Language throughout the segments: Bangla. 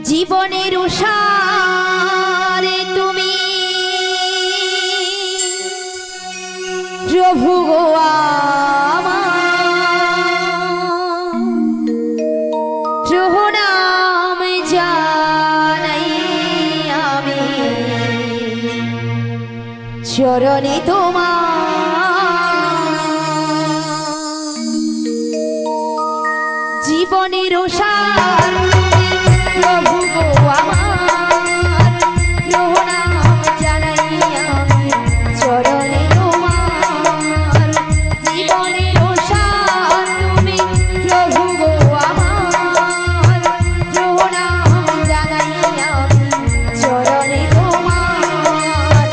জীবনের উষারে তুমি প্রভু গো প্রণাম জানাই আমি চরণে তোমার জীবনের উষার প্রভু গো আমার প্রণাম জানাই আমি চরণে তোমার জীবনের উষার তুমি প্রভু গো আমার প্রণাম জানাই আমি চরণে তোমার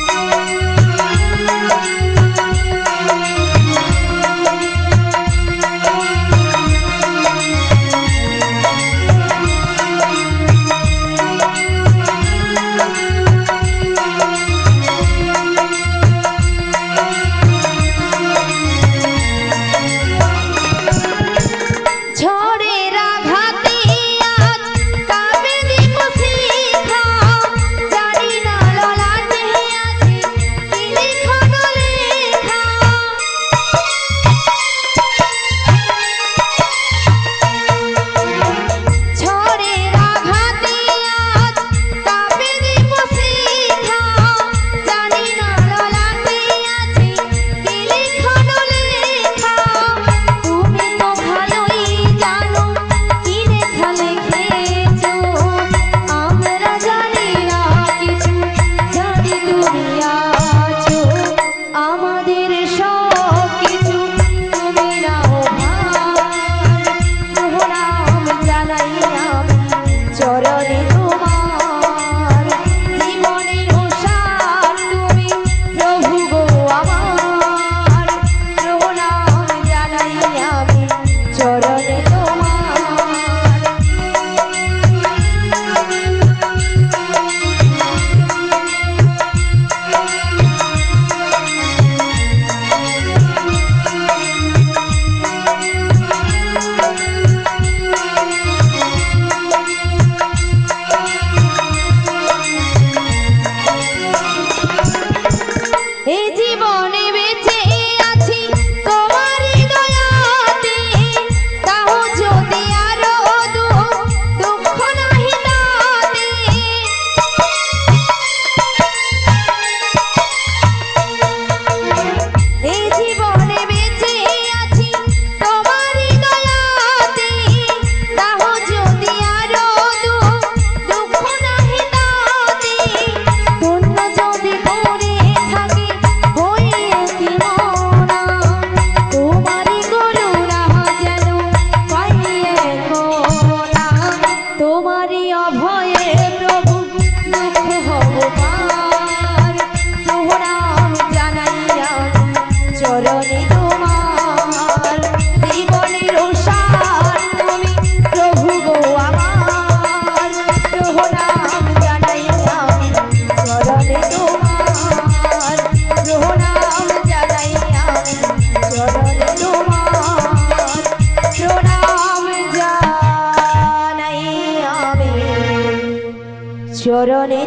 চরণে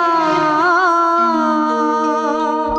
তোমার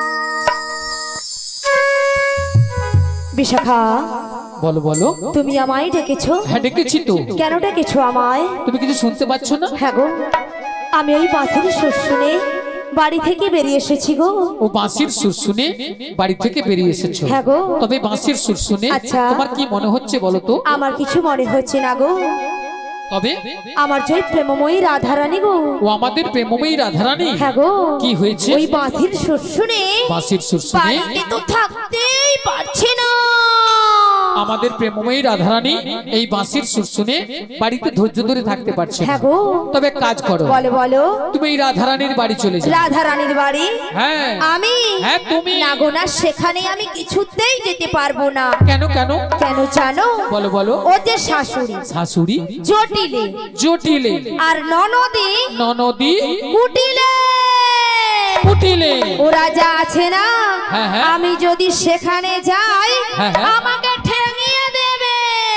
বিশাখা বলো বলো তুমি আমায় ডেকেছো? হ্যাঁ ডেকেছি তো। কেন ডেকেছো আমায়? তুমি কিছু শুনতে পাচ্ছ না? হ্যাঁ গো, আমি ওই বাঁশির সুর শুনে বাড়ি থেকে বেরিয়ে এসেছি গো। ও বাঁশির সুর শুনে বাড়ি থেকে বেরিয়ে এসেছো? হ্যাঁ গো। তবে বাঁশির সুর শুনে আচ্ছা তোমার কি মনে হচ্ছে বলো তো? আমার কিছু মনে হচ্ছে না গো। তবে আমার জয় প্রেমময়ী রাধারানী গো। ও আমাদের প্রেমময়ী রাধারানী? হ্যাঁ গো। কি হয়েছে? ওই বাঁশির সুর শুনে বাঁশির সুর শুনে বাড়িতে তো থাকতেই পারছে না। আমাদের প্রেমময়ী রাধারানী এই বাঁশির সুর শুনে বাড়িতে ধৈর্য ধরে থাকতে পারছে না। হ্যাঁ গো। তবে কাজ করো। বলো বলো। তুমি এই রাধারানীর বাড়ি চলে যাও। রাধারানীর বাড়ি? হ্যাঁ। আমি? হ্যাঁ তুমি। না গো না, সেখানে আমি কিছুতেই যেতে পারবো না। কেন কেন? কেন জানো? বলো বলো। ও যে শাশুড়ি, শাশুড়ি জটিলে, জটিলে, আর ননদি, ননদি কুটিলে, কুটিলে, ওরা যা আছে না, হ্যাঁ হ্যাঁ, আমি যদি সেখানে যাই হ্যাঁ হ্যাঁ, আমাকে ঠেঙিয়ে দেবে।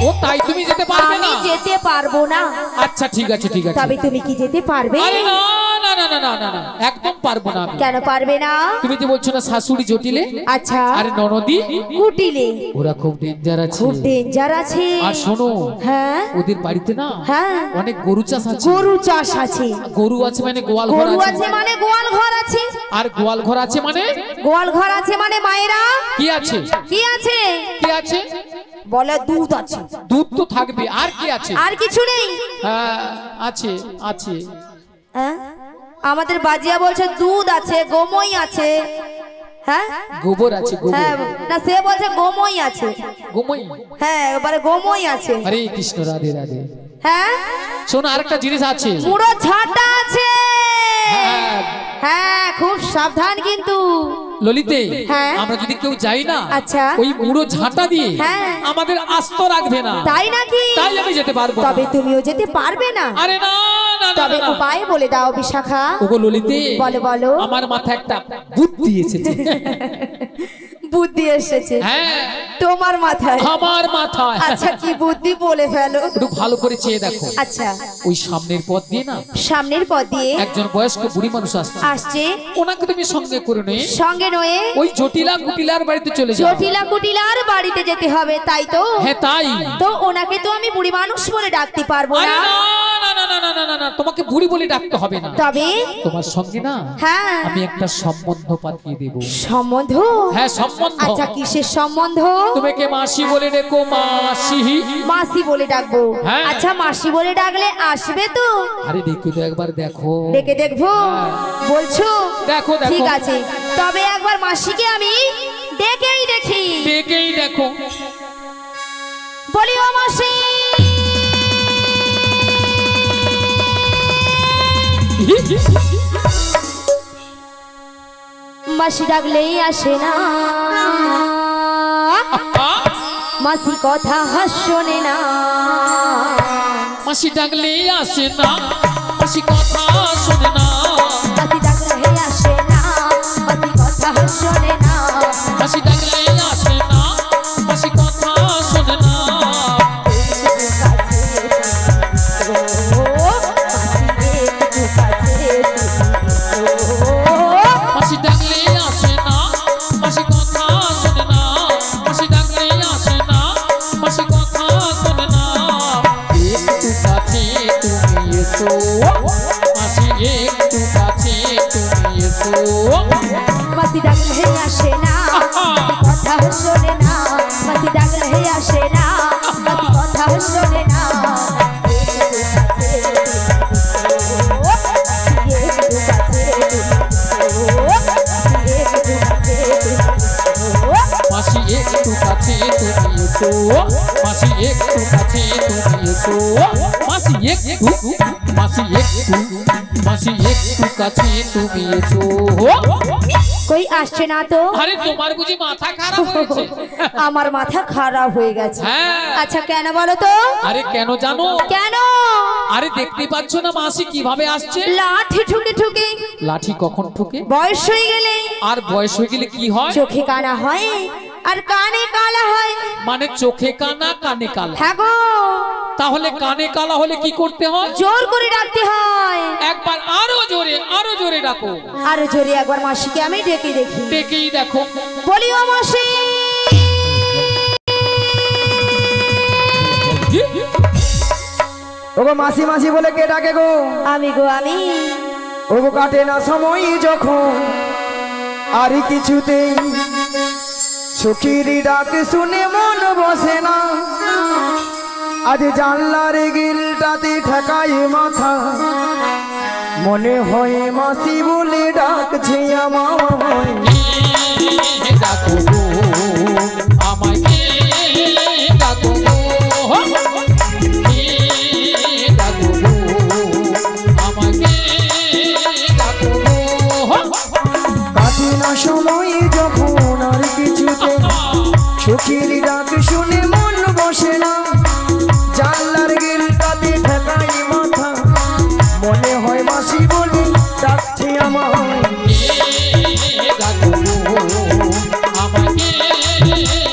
ও তাই তুমি যেতে পারবে আমি না? যেতে পারবো না। আচ্ছা ঠিক আছে ঠিক আছে। তবে তুমি কি যেতে পারবে? আরে না না না না না না না, একদম পারবো না আমি। কেন পারবে না? তুমি যে বলছো না শাশুড়ি জটিলে, আচ্ছা আরে ননদি কুটিলে, ওরা খুব ডেঞ্জার আছে। খুব ডেঞ্জার আছে। আর শোনো, হ্যাঁ ওদের বাড়িতে না হ্যাঁ অনেক গরু চাষ আছে। গরু চাষ আছে। গরু আছে মানে গোয়াল ঘর গরু আছে। আছে মানে গোয়াল ঘর আছে। আর গোয়াল ঘর আছে মানে? গোয়াল ঘর আছে মানে মায়েরা কি আছে? কি আছে? কি আছে? বলে দুধ আছে। দুধ তো থাকবে, আর কি আছে? আর কিছু নেই। হ্যাঁ আছে আছে। হ্যাঁ আমাদের বাজিয়া বলছে দুধ আছে, গোময় আছে। হ্যাঁ গোবর আছে গোবর। হ্যাঁ না সে বলছে গোময় আছে। গোময়? হ্যাঁ এবারে গোময় আছে। হরে কৃষ্ণ রাধে রাধে। হ্যাঁ শোনো আরেকটা জিনিস আছে। মুড়ো ঝাঁটা আছে। হ্যাঁ হ্যাঁ খুব সাবধান কিন্তু। ললিতে, হ্যাঁ। আমরা যদি কেউ যাই না, আচ্ছা। ওই মুড়ো ঝাঁটা দিয়ে হ্যাঁ। আমাদের আস্ত রাখবে না। তাই নাকি? তাই আমি যেতে পারবো না। তবে তুমিও যেতে পারবে না? আরে না না না তবে না। উপায় বলে দাও বিশাখা। ওগো ললিতে, বলো বলো। আমার মাথায় একটা বুদ্ধি এসেছে। বুদ্ধি এসেছে হ্যাঁ তোমার মাথায়? আমার মাথায়। আচ্ছা কি বুদ্ধি বলে ফেলো। একটু ভালো করে চেয়ে দেখো। আচ্ছা ওই সামনের পথ দিয়ে না সামনের পথ দিয়ে একজন বয়স্ক বুড়ি মানুষ আসছে। আসছে। ওনাকে তুমি সঙ্গে করে নে। সঙ্গে নয়ে ওই জটিলা কুটিলার বাড়িতে চলে যাও। জটিলা কুটিলার বাড়িতে যেতে হবে, তাই তো? হ্যাঁ তাই। তো ওনাকে তো আমি বুড়ি মানুষ বলে ডাকতে পারবো আরে না। না না না না না না না, তোমাকে বুড়ি বলে ডাকতে হবে না। তবে তোমার সঙ্গে না হ্যাঁ আমি একটা সম্বন্ধ পাঠিয়ে দেব। সম্বন্ধ? হ্যাঁ সম্বন্ধ। আচ্ছা কিসের সম্বন্ধ? তোমাকে মাসি বলে ডেকো, মাসি। মাসি বলে ডাকবো? হ্যাঁ। আচ্ছা মাসি বলে ডাকলে আসবে তো? আরে দেখো তো একবার দেখো। ডেকে দেখবো বলছো? দেখো দেখো। ঠিক আছে তবে একবার মাসিকে আমি ডেকেই দেখি। ডেকেই দেখো। বলি ও মাসি। মাসি ডাকলেই আসে না, মাসি কথা শোনে না। মাসি ডাকলেই আসে না, মাসি কথা শোনে না। মাসি ডাকলেই আসে না, মাসি কথা শোনে না। মাসি ডাকলেই আসে না, মাসি কথা শোনে না। মাসি ডাকলেই আসে না, মাসি কথা শোনে না। মাসি ডাকলেই আসে না, মাসি কথা শোনে না। একটু কাছে তুমি এসো, মাসি একটু কাছে তুমি এসো। মাসি ডাকলে আসে না, কথা শোনে না। মাসি ডাকলে আসে না, কথা শোনে না। মাসি একটু কাছে তুমি এসো, মাসি একটু কাছে তুমি এসো। মাসি একটু, মাসি একটু, মাসি একটু কাছে তুমি এসো। কই আসছে না তো? আরে তোমার বুঝি মাথা খারাপ হয়েছে? আমার মাথা খারাপ হয়ে গেছে। হ্যাঁ। আচ্ছা কেন বলো তো? আরে কেন জানো? কেন? আরে দেখতে পাচ্ছ না মাসি কিভাবে আসছে? লাঠি ঠুকে ঠুকে। লাঠি কখন ঠুকে? বয়স হয়ে গেলে। আর বয়স হয়ে গেলে কি হয়? চোখে কানা হয় আর কানে কালা হয়। মানে চোখে কানা কানে কালা। হ্যাঁ গো। তাহলে কানে কালা হলে কি করতে হয়? জোর করে ডাকতে হয়। একবার আরো জোরে ডাকো। আরো জোরে একবার মাসিকে আমি ডেকে দেখি। ডেকেই দেখো। বলি ও মাসি। ওগো মাসি মাসি বলে কে ডাকে গো? আমি গো আমি। ওগো কাটে না সময় যখন আর কিছুতেই সুখীর ডাক শুনে মন বসে না। আজ জানলার গিলটাতে ঠেকাই মাথা, মনে হয় মাসি বলে ডাকছে আমায়। ডাকো গো, আমাকে ডাকো গো, ডাকো গো, আমাকে ডাকো গো। কাটে না সময় যখন আর কিছুতে সুখীর ডাক শুনে মন বসে না। জানলার গিলটাতে ঠেকাই মাথা, মনে হয় মাসি বলে ডাকছে আমায়। ডাকো গো, আমাকে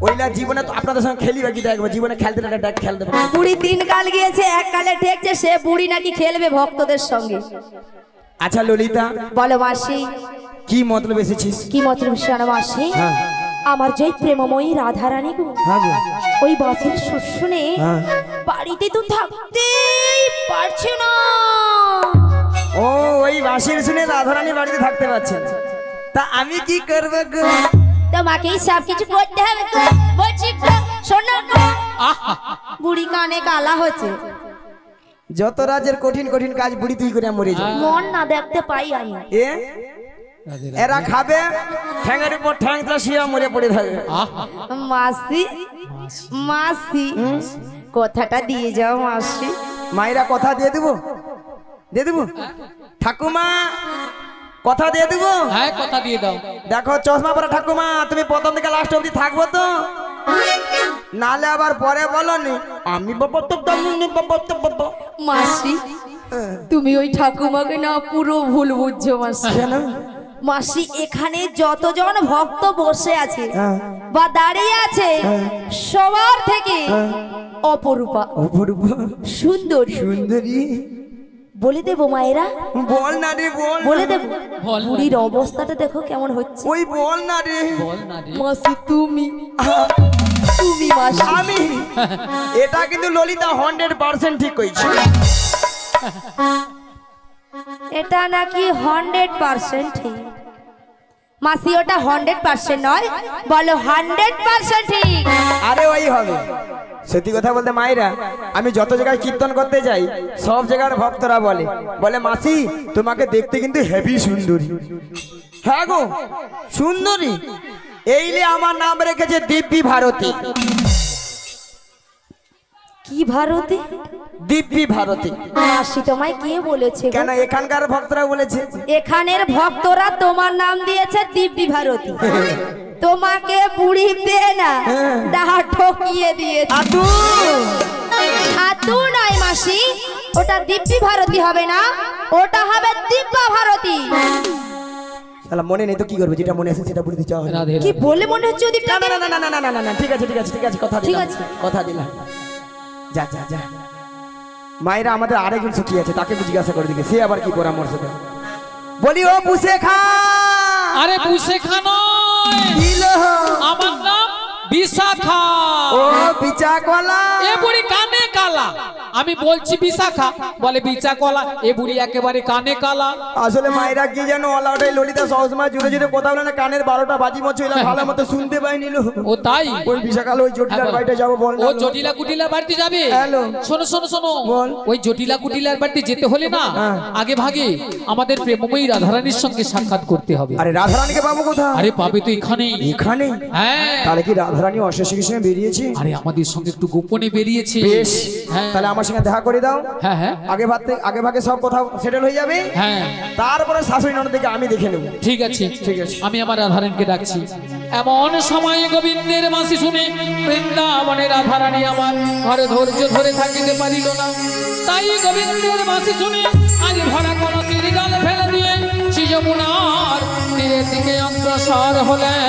ওইলা জীবনে তো আপনাদের সঙ্গে খেলি বাকি দেখবো, জীবনে খেলতে না ডাক খেলতে পারবো। বুড়ি 3 কাল গিয়েছে, 1 কালে ঠেকছে, সে বুড়ি নাকি খেলবে ভক্তদের সঙ্গে। আচ্ছা ললিতা, বলো মাসি, কি মতলব এসেছিস? কি মতলব শোনো মাসি? হ্যাঁ আমার যে প্রেমময়ী রাধারানী গো, হ্যাঁ গো, ওই বাসের সুর শুনে হ্যাঁ। বাড়িতে তো থাকতেই পারছে না। ও ওই বাঁশির শুনে রাধারানী বাড়িতে থাকতে পারছে না, তা আমি কি করবো গো? তোমাকেই সব কিছু করতে হবে গো। বলছি গো, শোনো গো, বুড়ি কানে কালা হচ্ছে। যত রাজের কঠিন কঠিন কাজ বুড়ি তুই করে মরে যাবে। মন না দেখতে পাই আমি। এ এরা খাবে ঠ্যাঙের উপর ঠ্যাংটা শিয়া মরে পড়ে থাকবে। মাসি, মাসি কথাটা দিয়ে যাও মাসি। মায়েরা কথা দিয়ে দেবো, দিয়ে দেবো। ঠাকুমা কথা দিয়ে দেবো। হ্যাঁ কথা দিয়ে দাও। দেখো চশমা পরা ঠাকুমা, তুমি প্রথম থেকে লাস্ট অবধি থাকবো তো, নালে আবার পরে বলো নি আমি মাসি তুমি ওই ঠাকুমাকে না পুরো ভুল বুঝছো মাসি। কেন? মাসি এখানে যতজন ভক্ত বসে আছে হ্যাঁ। বা দাঁড়িয়ে আছে সবার থেকে অপরূপা, অপরূপ সুন্দরী সুন্দরী। বলে দেবো মায়েরা? বল না রে বল, বলে দেবো। বল না। বুড়ির অবস্থাটা দেখো কেমন হচ্ছে। ওই বল না রে। বল না রে। মাসি তুমি, তুমি মাসি। আমি এটা কিন্তু ললিতা 100% ঠিক কইছে। এটা নাকি 100% ঠিক। মাসি ওটা 100% নয়, বলো 100% ঠিক। আরে ওই হবে। সত্যি কথা বলতে মায়েরা, আমি যত জায়গায় কীর্তন করতে যাই সব জায়গার ভক্তরা বলে বলে মাসি তোমাকে দেখতে কিন্তু হেভি সুন্দরী। হ্যাঁ গো সুন্দরী, এইলে আমার নাম রেখেছে দিব্যি ভারতী। কি ভারতী? দিব্যি ভারতী। মাসি তোমায় কে বলেছে গো? কেন এখানকার ভক্তরা বলেছে? এখানের ভক্তরা তোমার নাম দিয়েছে দিব্যি ভারতী। তোমাকে বুড়ি দে না, ডাহা ঠকিয়ে দিয়েছে। আতু হাতু নয় মাসি, ওটা দিব্যি ভারতী হবে না, ওটা হবে দিব্যা ভারতী। শালা মনে নেই তো কি করবে, যেটা মনে আছে সেটা বলে দিতে হবে। রাধে কি রাধে। বলে মনে হচ্ছে ওদিকটা? না না না না না না না না না, ঠিক আছে ঠিক আছে ঠিক আছে, কথা ঠিক দিলাম, আছে। কথা দিলাম। যা যা যা। মায়েরা আমাদের আরেকজন সুখী আছে, তাকে একটু জিজ্ঞাসা করে দিকে, সে আবার কি পরামর্শ দেয়। বলি ও পুষে খা। আরে পুষে খানো, দিল আমার নাম বিশাখা। ও বিচা কলা। এ বুড়ি কানে কালা, আমি বলছি বিশাখা, বলে বিচা কলা। এ বুড়ি একেবারে কানে কালা। আসলে মায়েরা কি জানো, অলাউটাই ললিতা সবসময় জুড়ে জুড়ে কথা বলে না, কানের 12টা বাজি মতো এলা ভালো মতো শুনতে পাই নিল। ও তাই? ওই বিশাখাল ওই জটিলার বাড়িতে যাবো বল না। ও জটিলা কুটিলার বাড়িতে যাবে? হ্যালো। শোনো শোনো শোনো, বল। ওই জটিলা কুটিলার বাড়িতে যেতে হলে না হ্যাঁ। আগে ভাগে আমাদের প্রেমময়ী রাধারানীর সঙ্গে সাক্ষাৎ করতে হবে। আরে রাধারানীকে পাবো কোথায়? আরে পাবে তো এখানেই। এখানে? হ্যাঁ। তাহলে কি রাধারানী অশেষ কৃষ্ণে বেরিয়েছে? আরে আমাদের সঙ্গে একটু গোপনে বেরিয়েছে। বেশ, হ্যাঁ। তাহলে আমার সঙ্গে দেখা করে দাও। হ্যাঁ হ্যাঁ আগে ভাগে সব কথা সেটেল হয়ে যাবে। হ্যাঁ তারপরে শাশুড়ি ননদকে আমি দেখে নেব। ঠিক আছে ঠিক আছে। আমি আমার রাধারানীকে ডাকছি। এমন সময় গোবিন্দের বাঁশি শুনে বৃন্দাবনের রাধারানী আমার ঘরে ধৈর্য ধরে থাকিতে পারিল না। তাই গোবিন্দের বাঁশি শুনে আজ ভরা কোন তীর জল ফেলে দিয়ে শ্রী যমুনার তীরের দিকে অগ্রসর হলেন।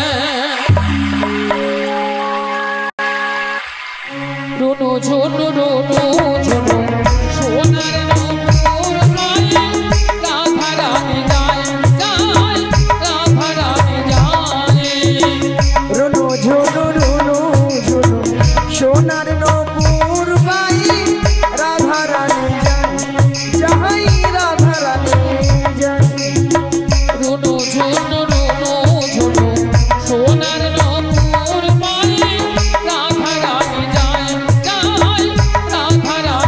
রুনু ঝুনু রুনু ঝুনু সোনার নূপুর গায়ে রাধারানী যায় যায়, রাধারানী যায়। রুনু ঝুনু রুনু ঝুনু সোনার নূপুর বাই, রাধারানী যাই যাই, রাধারানী যাই। রুনু ঝুনু রুনু ঝুনু সোনার নূপুর গায়ে রাধারানী যায় যায়, রাধারানী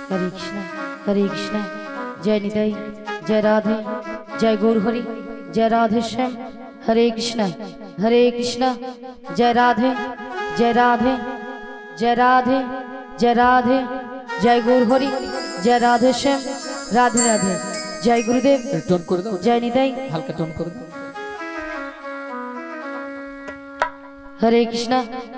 हरे कृष्ण जय निताई जय राधे जय गौर हरि जय राधे श्याम हरे कृष्ण जय राधे जय राधे जय राधे जय राधे जय गौर हरि जय राधे श्याम राधे राधे जय गुरुदेव टोन कर दो जय निताई हल्का टोन कर दो हरे कृष्ण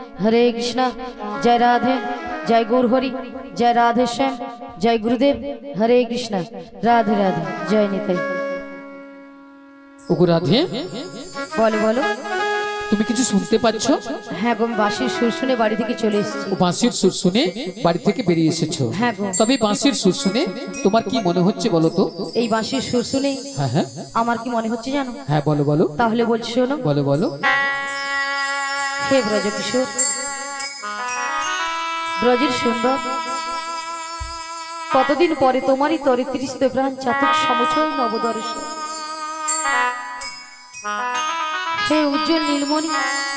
जय राधे जय गौर हरि जय राधे श्याम जय गुरुदेव हरे कृष्ण राधे राधे जय निताई ওগো রাধে बोलो बोलो তুমি কিছু শুনতে পাচ্ছো? হ্যাঁ গো আমি বাঁশির সুর শুনে বাড়ি থেকে চলে এসেছি। ও বাঁশির সুর শুনে বাড়ি থেকে বেরিয়ে এসেছো? হ্যাঁ গো। তবে বাঁশির সুর শুনে তোমার কি মনে হচ্ছে বলো তো? এই বাঁশির সুর শুনে হ্যাঁ হ্যাঁ আমার কি মনে হচ্ছে জানো? হ্যাঁ বলো বলো তাহলে বলছি শোনো। বলো বলো হে ব্রজকিশোর ব্রজের সুন্দর কতদিন পরে তোমারই তরে তৃষ্ণ প্রাণ চাতক সমুচয় নবদর্শন। হে উজ্জ্বল নীলমণি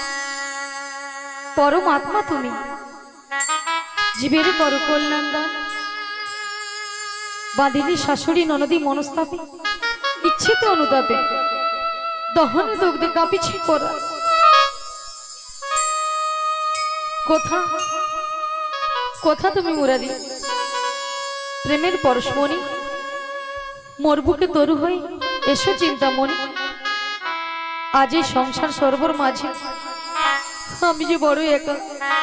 পরমাত্মা তুমি জীবের পর কল্যাণদান বাঁধিনী শাশুড়ি ননদী মনস্তাপে ইচ্ছেতে অনুতাপে দহনে দগ্ধে কাঁপিছে করা কোথা কোথা তুমি মুরারি প্রেমের পরশমণি মোর বুকে তরু হই এসো চিন্তামণি আজ এই সংসার সর্বর মাঝে আমি যে বড় একা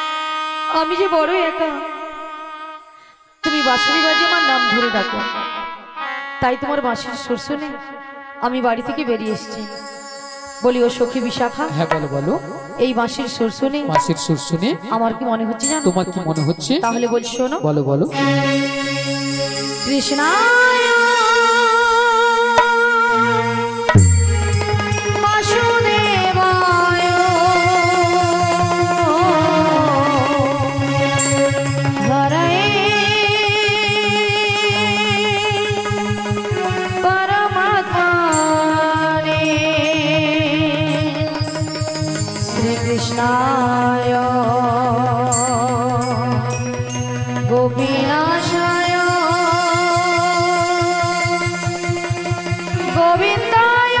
তুমি বাঁশির বাজে আমার নাম ধরে ডাকো তাই তোমার বাঁশির সুর শুনে আমি বাড়ি থেকে বেরিয়ে এসেছি। বলি ও সখী বিশাখা হ্যাঁ বলো বলো এই বাঁশির সুর শুনে বাঁশির সুর শুনে আমার কি মনে হচ্ছে জানো? তোমার কি মনে হচ্ছে? তাহলে বলছি শোনো। বলো বলো কৃষ্ণায় বাসুদেবায় হরে পরমাত্মনে শ্রীকৃষ্ণায় গোপীনাশায় গোবিন্দায়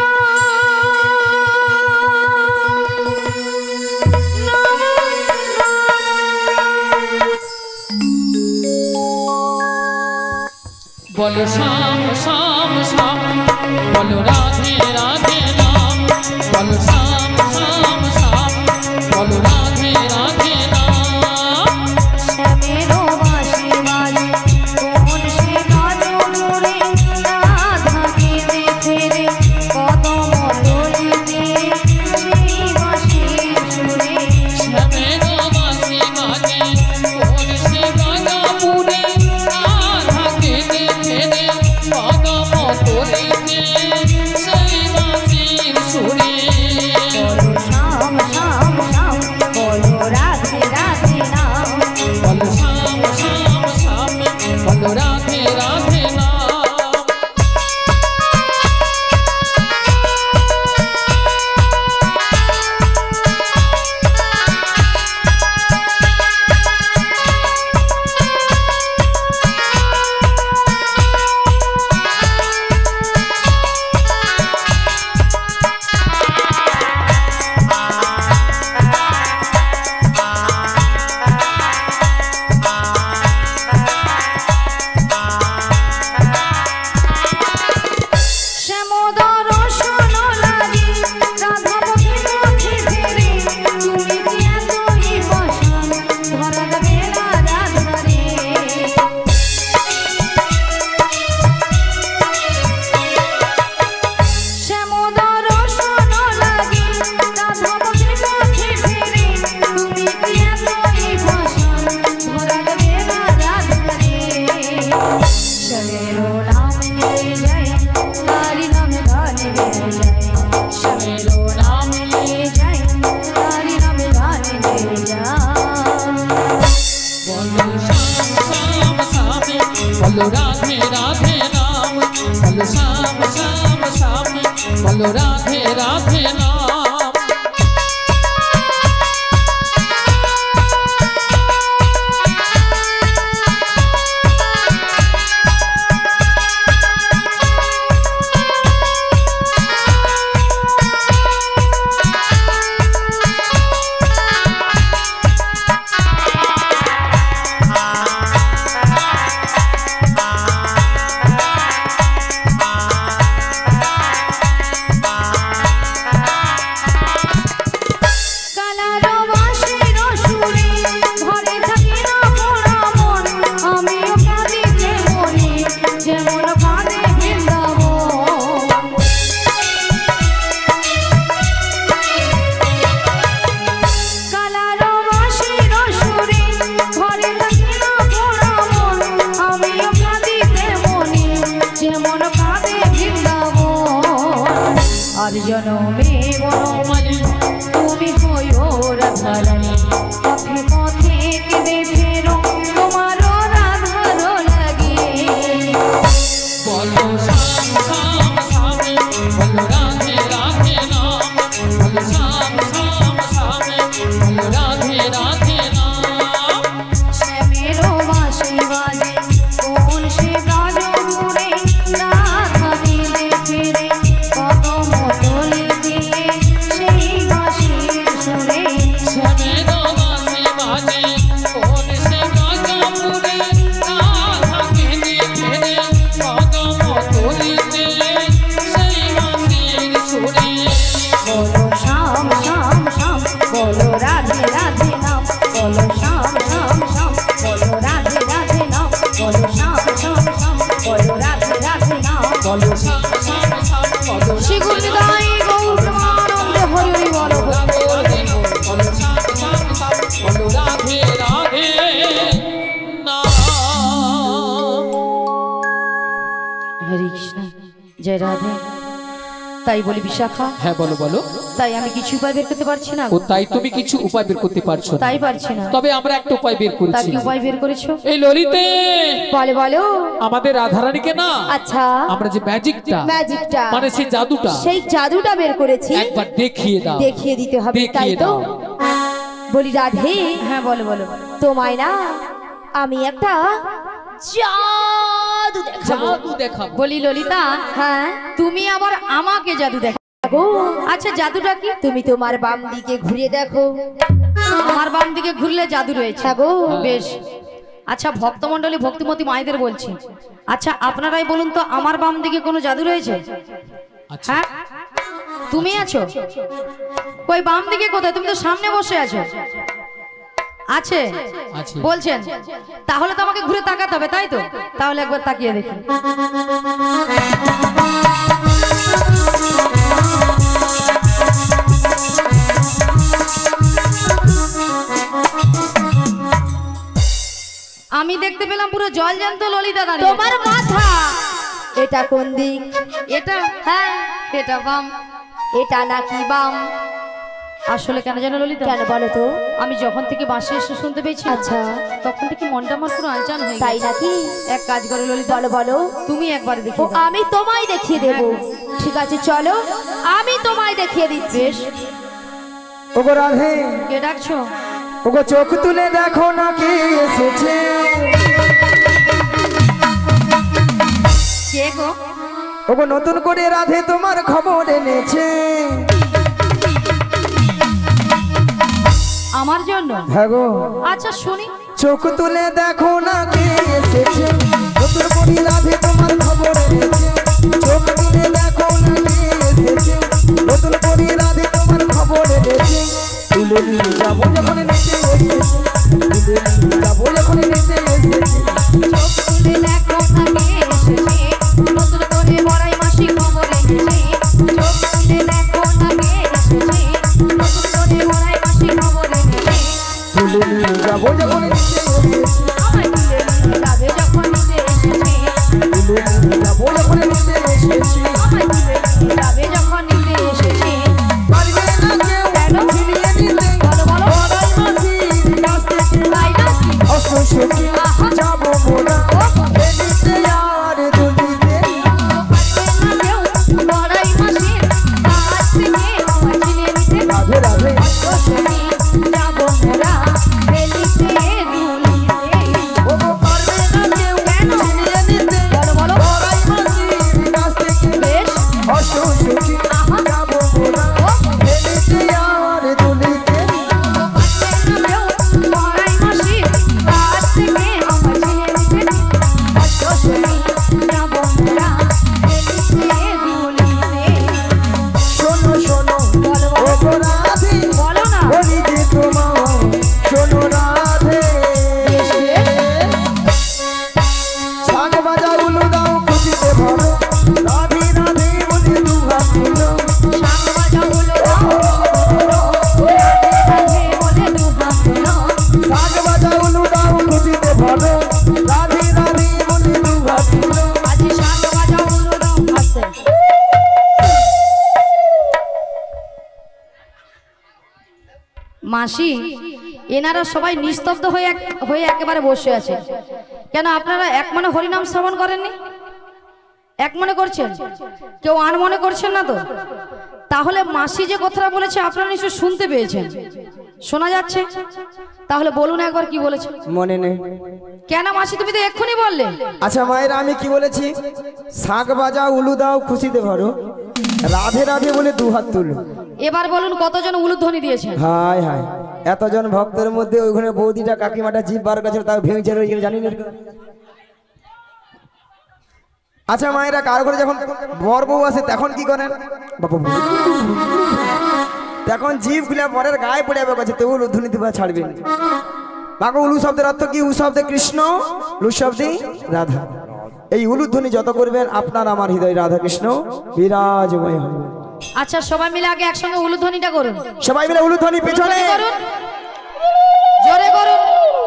বলো শ্যাম শ্যাম শ্যাম বলো রাধে রাধে রাম বলো শ্যাম শ্যাম শ্যাম বলো রাধে রাধে রাম শ্যামেরো বাঁশি বাজে কোন সে কাজো করে রাধাকে দেখে রে কদম তলিতে সেই বাঁশির সুরে শ্যামেরো বাঁশি বাজে কোন সে গানপুরে রাধাকে দেখে রে কদম তলিতে সেই বাঁশির সুরে বলো শ্যাম শ্যাম শ্যাম বলো রাধে রাধে নাম বলো শ্যাম শ্যাম শ্যাম বলো রাধে রাধে রাম শ্যামোদর শোন লাগি রাধাপতি পথে ফেরে তুমি কি এতই বসন ধরার বেলা রাধারে শ্যামোদর শোন লাগি রাধাপতি পথে ফেরে তুমি কি এতই বসন ধরার বেলা রাধারে শ্যামেরো নাম নিয়ে যায় हरि नाम गाने ले जाए श्यामेरो नाम ले जाए हरि नाम गाने ले जाए বলো শ্যাম শ্যাম শ্যাম বলো রাধে রাধে রাম বলো শ্যাম শ্যাম শ্যাম বলো রাধে রাধে রাম জনমে বনমালী তুমি হইও রাধারানী পথে পথে কেঁদে ফেরো তোমার রাধার লাগে বলো শ্যাম শ্যাম শ্যামে বলো রাধে রাধে নাম বলো শ্যাম শ্যাম শ্যামে বলো রাধে রাধে নাম শ্যামেরও বাঁশি বাজে কোন সে ব্রজ ঘুরে রাধা দিলে ফিরে কদম তলে দিয়ে সেই বাঁশির সুরে শ্যামের বাঁশি বাজে কোন সে ব্রজপুরে রাধা কেঁদে ফেরে কদম তলিতে সেই বাঁশির সুরে বলো শ্যাম শ্যাম শ্যাম বলো রাধে রাধে নাম বলো শ্যাম শ্যাম শ্যাম বলো রাধে রাধে নাম বলো শ্যাম শ্যাম শ্যাম বলো রাধে রাধে নাম বলো শ্যাম শ্যাম শ্যাম বলো শিগুল গাই গৌর আনন্দে হরি হরি বলো রাধে রাধে বলো শ্যাম শ্যাম শ্যাম বলো রাধে রাধে নাম হরে কৃষ্ণ জয় রাধে তাই বলি বিশাখা হ্যাঁ বলো বলো তাই আমি কিছু উপায় বের করতে পারছি না ও তাই তুমি কিছু উপায় বের করতে পারছো না তাই পারছি না তবে আমরা একটা উপায় বের তা করেছি কি উপায় বের করেছো এই ললিতে বলে বলো আমাদের রাধারানীকে না আচ্ছা আমরা যে ম্যাজিকটা ম্যাজিকটা মানে সেই জাদুটা সেই জাদুটা বের করেছি একবার দেখিয়ে দাও দেখিয়ে দিতে হবে তাই দেখিয়ে তো দাও বলি রাধে হ্যাঁ বলো বলো তোমায় না আমি একটা জাদু দেখাবো জাদু দেখাবো বলি ললিতা হ্যাঁ তুমি আবার আমাকে জাদু দেখাবো আচ্ছা জাদুটা কি তুমি তোমার বাম দিকে ঘুরিয়ে দেখো আমার বাম দিকে ঘুরলে জাদু রয়েছে গো বেশ আচ্ছা ভক্তমণ্ডলী ভক্তিমতী মায়েদের বলছি আচ্ছা আপনারাই বলুন তো আমার বাম দিকে কোনো জাদু রয়েছে আচ্ছা হ্যাঁ তুমি আছো ওই বাম দিকে কোথায় তুমি তো সামনে বসে আছো আছে আছে বলছেন তাহলে তো আমাকে ঘুরে তাকাতে হবে তাই তো তাহলে একবার তাকিয়ে দেখি আমি দেখতে পেলাম পুরো জল জ্যান্ত ললিতা দাঁড়িয়ে তোমার মাথা এটা কোন দিক এটা হ্যাঁ এটা বাম এটা নাকি বাম আসলে কেন জানো ললিতা কেন বলো তো আমি যখন থেকে বাসে এসে শুনতে পেয়েছি আচ্ছা তখন থেকে মনটা আমার পুরো আনচান হয়ে তাই নাকি এক কাজ করো ললিতা বলো বলো তুমি একবার দেখো আমি তোমায় দেখিয়ে দেব ঠিক আছে চলো আমি তোমায় দেখিয়ে দিচ্ছি ওগো রাধে কে ডাকছো ওগো চোখ তুলে দেখো না কে এসেছে কে গো ওগো নতুন করে রাধে তোমার খবর এনেছে আমার জন্য হ্যাঁ গো আচ্ছা শুনি চোখ তুলে দেখো না কে এসেছে নতুন করে রাধে তোমার খবর এনেছে চোখ তুলে দেখো না কে এসেছে নতুন করে রাধে তোমার খবর এনেছে তুলে নিয়ে যাবো যখন নেচে এসেছে তুলে নিয়ে যাবো যখন নেচে এসেছে চোখ তুলে দেখো না কে এসেছে নতুন করে বড়াই মাসি খবর এনেছে চোখ তুলে দেখো না কে এসেছে নতুন করে বড়াই মাসি খবর এনেছে তুলে নিয়ে যাবো যখন নেচে এসেছে আমায় তুলে নিয়ে যাবে যখন নিতে এসেছে তুলে নিয়ে যাবো যখন নেচে এসেছে আমায় তুলে নিয়ে যাবে যখন নিতে এসেছে পারবে না কেউ ছিনিয়ে নিতে বলো বলো বড়াই মাসির কাছ থেকে তাই না অসুখী যাবো মোরা এদিকে আর দুদিকে পারবে না কেউ বড়াই মাসির কাছ থেকে আমায় চিনে নিতে রাধে রাধে অসুখী যাবো মোরা বেলিতে দুলিতে ওগো পারবে না কেউ ছিনিয়ে নিতে বলো বলো বড়াই মাসির মাসি এনারা সবাই নিস্তব্ধ হয়ে একেবারে বসে আছে কেন? আপনারা এক মনে হরিনাম শ্রবণ করেননি? এক মনে করছেন? কেউ আন মনে করছেন না তো? তাহলে মাসি যে কথাটা বলেছে আপনারা নিশ্চয় শুনতে পেয়েছেন, শোনা যাচ্ছে? তাহলে বলুন একবার কি বলেছে। মনে নেই কেন মাসি, তুমি তো এক্ষুনি বললে। আচ্ছা মায়েরা, আমি কি বলেছি? শাক বাজাও, উলু দাও, খুশিতে ভরো, রাধে রাধে বলে দু হাত তুলো। এবার বলুন কতজন উলুধ্বনি দিয়েছে? হায় হায়, এতজন ভক্তের মধ্যে ওইখানে বৌদিটা কাকিমাটা জিভ বার কাছে তাও ভেঙেছে রয়েছে, জানি না। আচ্ছা মায়েরা, কারো করে যখন বর বউ আসে তখন কি করেন? তখন জিভ খুলে বরের গায়ে পড়ে যাবে কাছে, তবু উলুধ্বনি দিবা ছাড়বেন। বাবা, উলু শব্দের অর্থ কি? উ শব্দে কৃষ্ণ, লু শব্দে রাধা। এই উলুধ্বনি যত করবেন আপনার আমার হৃদয় রাধা কৃষ্ণ বিরাজময় হবে। আচ্ছা সবাই মিলে আগে একসঙ্গে উলুধ্বনিটা করুন। সবাই মিলে উলুধ্বনি পিছনে করুন, জোরে করুন।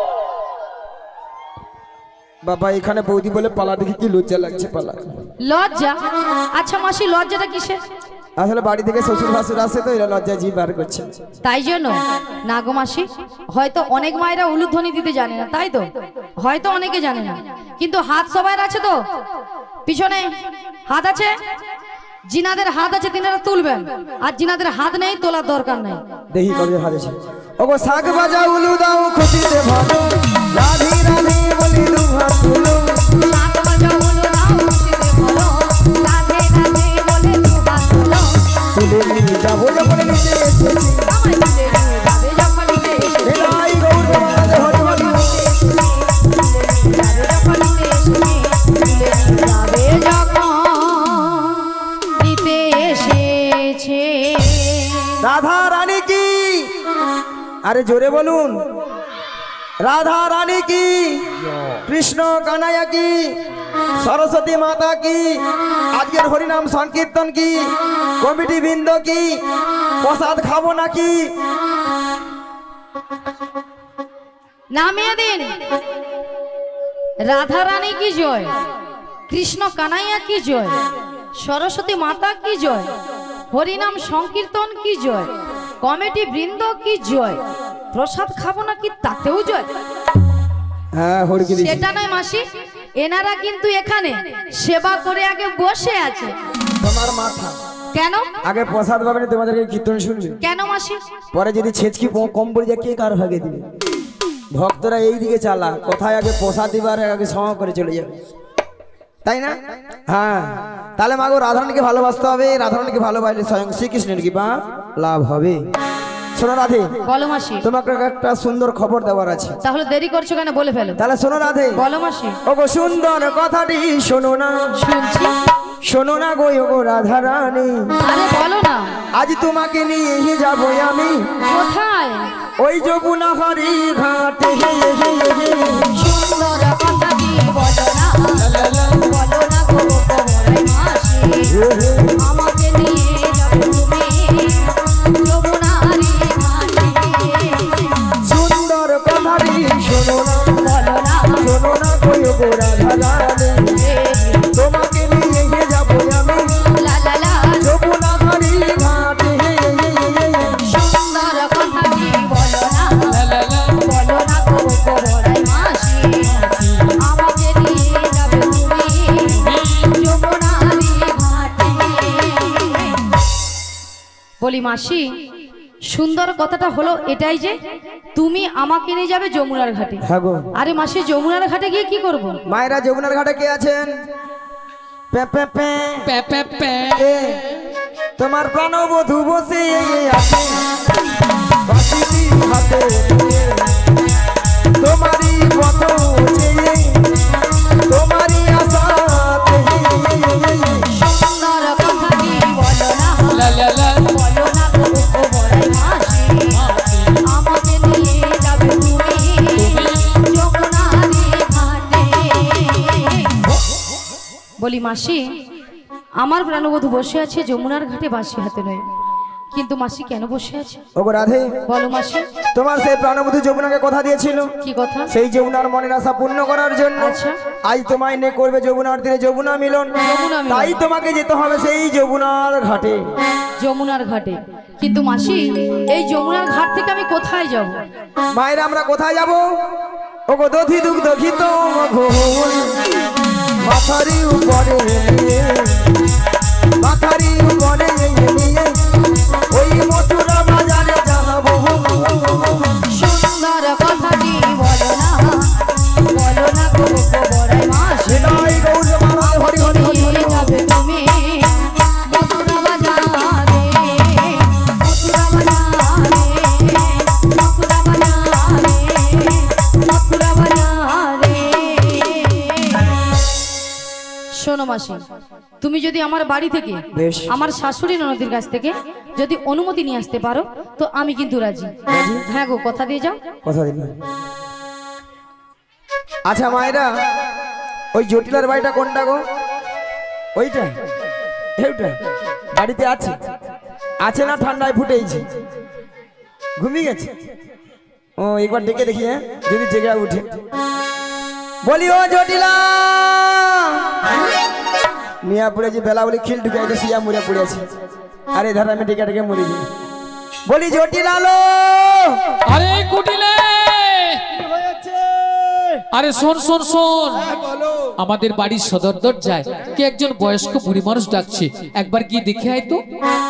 বাবা, এখানে বৌদি বলে পালা দেখি কি লজ্জা লাগছে। পালা লজ্জা? আচ্ছা মাসি, লজ্জাটা কিসের? আসলে বাড়ি থেকে শ্বশুর ভাসুর আসে তো এরা লজ্জা জি বার করছে, তাই জন্য না গো মাসি। হয়তো অনেক মায়েরা উলুধ্বনি দিতে জানে না, তাই তো? হয়তো অনেকে জানে না, কিন্তু হাত সবাই আছে তো? পিছনে হাত আছে, জিনাদের হাত আছে তিনারা তুলবেন, আর জিনাদের হাত নেই তোলার দরকার নেই। দেখি কবে হাত আছে। ওগো শাক বাজা, উলু দাও, খুশিতে ভরো, রাধে রাধে বলি দু হাত তুলো। শাক বাজাও, উলু দাও, খুশিতে ভরো, রাধে রাধে বলে দু হাত তোলো। তুলে নিয়ে যাবো যখন নিতে এসেছি, আমায় তুলে নিয়ে যাবে যখন নিতে এসেছি। এলাই গৌর গোবিন্দ হরি হরি। যাবে যখন নিতে এসেছি, তুলে নিয়ে যাবে যখন নিতে এসেছে। রাধা রানী কি? আরে জোরে বলুন। রাধা রানী কি? কৃষ্ণ কানাইয়া কি? সরস্বতী মাতা কি? আজকের হরিনাম সংকীর্তন কি? কমিটি বৃন্দ কি? প্রসাদ খাবো নাকি? নামিয়ে দিন। রাধা রানী কি জয়, কৃষ্ণ কানাইয়া কি জয়, সরস্বতী মাতা কি জয়, হরিনাম সংকীর্তন কি জয়, কমিটি বৃন্দ কি জয়, প্রসাদ খাবো নাকি তাতেও জয়। হ্যাঁ, হড়কি দিছি। সেটা নয় মাসি, এনারা কিন্তু এখানে সেবা করে আগে বসে আছে। তোমার মাথা কেন? আগে প্রসাদ পাবে না, তোমাদেরকে কীর্তন শুনবে। কেন মাসি? পরে যদি ছেচকি কম পড়ে যায় কে কার ভাগে দিবে? ভক্তরা এই দিকে চালা, কোথায় আগে প্রসাদ দিবার আগে সময় করে চলে যাবে, তাই না? হ্যাঁ, তাহলে মাগো রাধারানীকে ভালোবাসতে হবে। রাধারানীকে ভালোবাসলে স্বয়ং শ্রীকৃষ্ণের কৃপা লাভ হবে। শোনো রাধে, বলো মাসি। তোমাকে একটা সুন্দর খবর দেওয়ার আছে। তাহলে দেরি করছো কেন, বলে ফেলো। তাহলে শোনো রাধে। বলো মাসি। ওগো সুন্দর কথাটি শোনো না, শুনছি। শোনো না গো ওগো রাধারানী, আরে বলো না। আজ তোমাকে নিয়ে যাবো আমি কোথায়? ওই যমুনা হরি ঘাটে। সুন্দর কথাটি বলো না, বলো না গো কোমরাই মাসি, আমাকে নিয়ে যাবে তুমি যমুনারি ঘাটে। সুন্দর কথাটি শোনো না, বলো না, শোনো না গো ওগো রাধারানী, তোমাকে নিয়ে যাবো আমি লা লা লা। যমুনা হরি ঘাটে। সুন্দর কথাটি বলো না, বলো না গো কোমরাই মাসি, আমাকে নিয়ে যাবে তুমি যমুনারি ঘাটে। বলি মাসি, সুন্দর কথাটা হলো এটাই যে তুমি আমাকে নিয়ে যাবে যমুনার ঘাটে। হ্যাঁ গো। আরে মাসি, যমুনার ঘাটে গিয়ে কি করব? মায়েরা যমুনার ঘাটে কে আছেন? পে পে পে পে পে পে এ, তোমার প্রাণবধূ বসে আছে বাঁশিটি হাতে নিয়ে, তোমারই পথ চেয়ে, তোমারই আশাতে। সুন্দর কথাটি বলো না, লা লা লা বলো না গো কোমরাই মাসি, আমাকে নিয়ে যাবে তুমি যমুনারি ঘাটে। বলি মাসি, আমার প্রাণবধূ বসে আছে যমুনার ঘাটে বাঁশি হাতে নয়, কিন্তু মাসি কেন বসে আছে? ওগো রাধে, বলো মাসি। তোমার সেই প্রাণবধূ যমুনাকে কথা দিয়েছিল, কি কথা? সেই যমুনার মনের আশা পূর্ণ করার জন্য আচ্ছা। আজ তোমায় নে করবে যমুনার তীরে যমুনা মিলন। যমুনা মিলন। তাই তোমাকে যেতে হবে সেই যমুনার ঘাটে। যমুনার ঘাটে? কিন্তু মাসি, এই যমুনার ঘাট থেকে আমি কোথায় যাব? মায়েরা আমরা কোথায় যাব? ওগো দধি দুগ্ধ ঘিত মঘোল মাথারি উপরে নিয়ে, মাথারি উপরে নিয়ে ওই মথুরা বাজারে যাব। সুন্দর কথাটি বলো না, বলো না গো বড়াই মাসি। হৃদয় গৌর মানব হরি হরি হরি হরি। যাবে তুমি মথুরা বাজারে, মথুরা বাজারে, মথুরা বাজারে, মথুরা বাজারে। শোনো মাসি, তুমি যদি আমার বাড়ি থেকে বেশ। আমার শাশুড়ি ননদের কাছ থেকে যদি অনুমতি নিয়ে আসতে পারো তো আমি কিন্তু রাজি। হ্যাঁ গো, কথা দিয়ে যাও। কথা দিন। আচ্ছা মায়েরা, ওই জটিলার বাড়িটা কোনটা গো? ওইটা? এইটা বাড়িতে আছে? আছে না ঠান্ডায় ফুটেইছে, ঘুমিয়ে গেছে? ও একবার ডেকে দেখি, হ্যাঁ, যদি জেগে উঠে। বলি ও জটিলা, মিয়া পড়েছি বেলা বলি খিল ঢুকে আছে, শিয়া মুড়ে পড়ে আছে। আরে ধর আমি ডেকে ডেকে মরে দিই। বলি জটিলা লো। আরে কুটিলে, আরে শোন শোন শোন, আমাদের বাড়ির সদর দরজায় কে একজন বয়স্ক বুড়ি মানুষ ডাকছে, একবার গিয়ে দেখে আয় তো।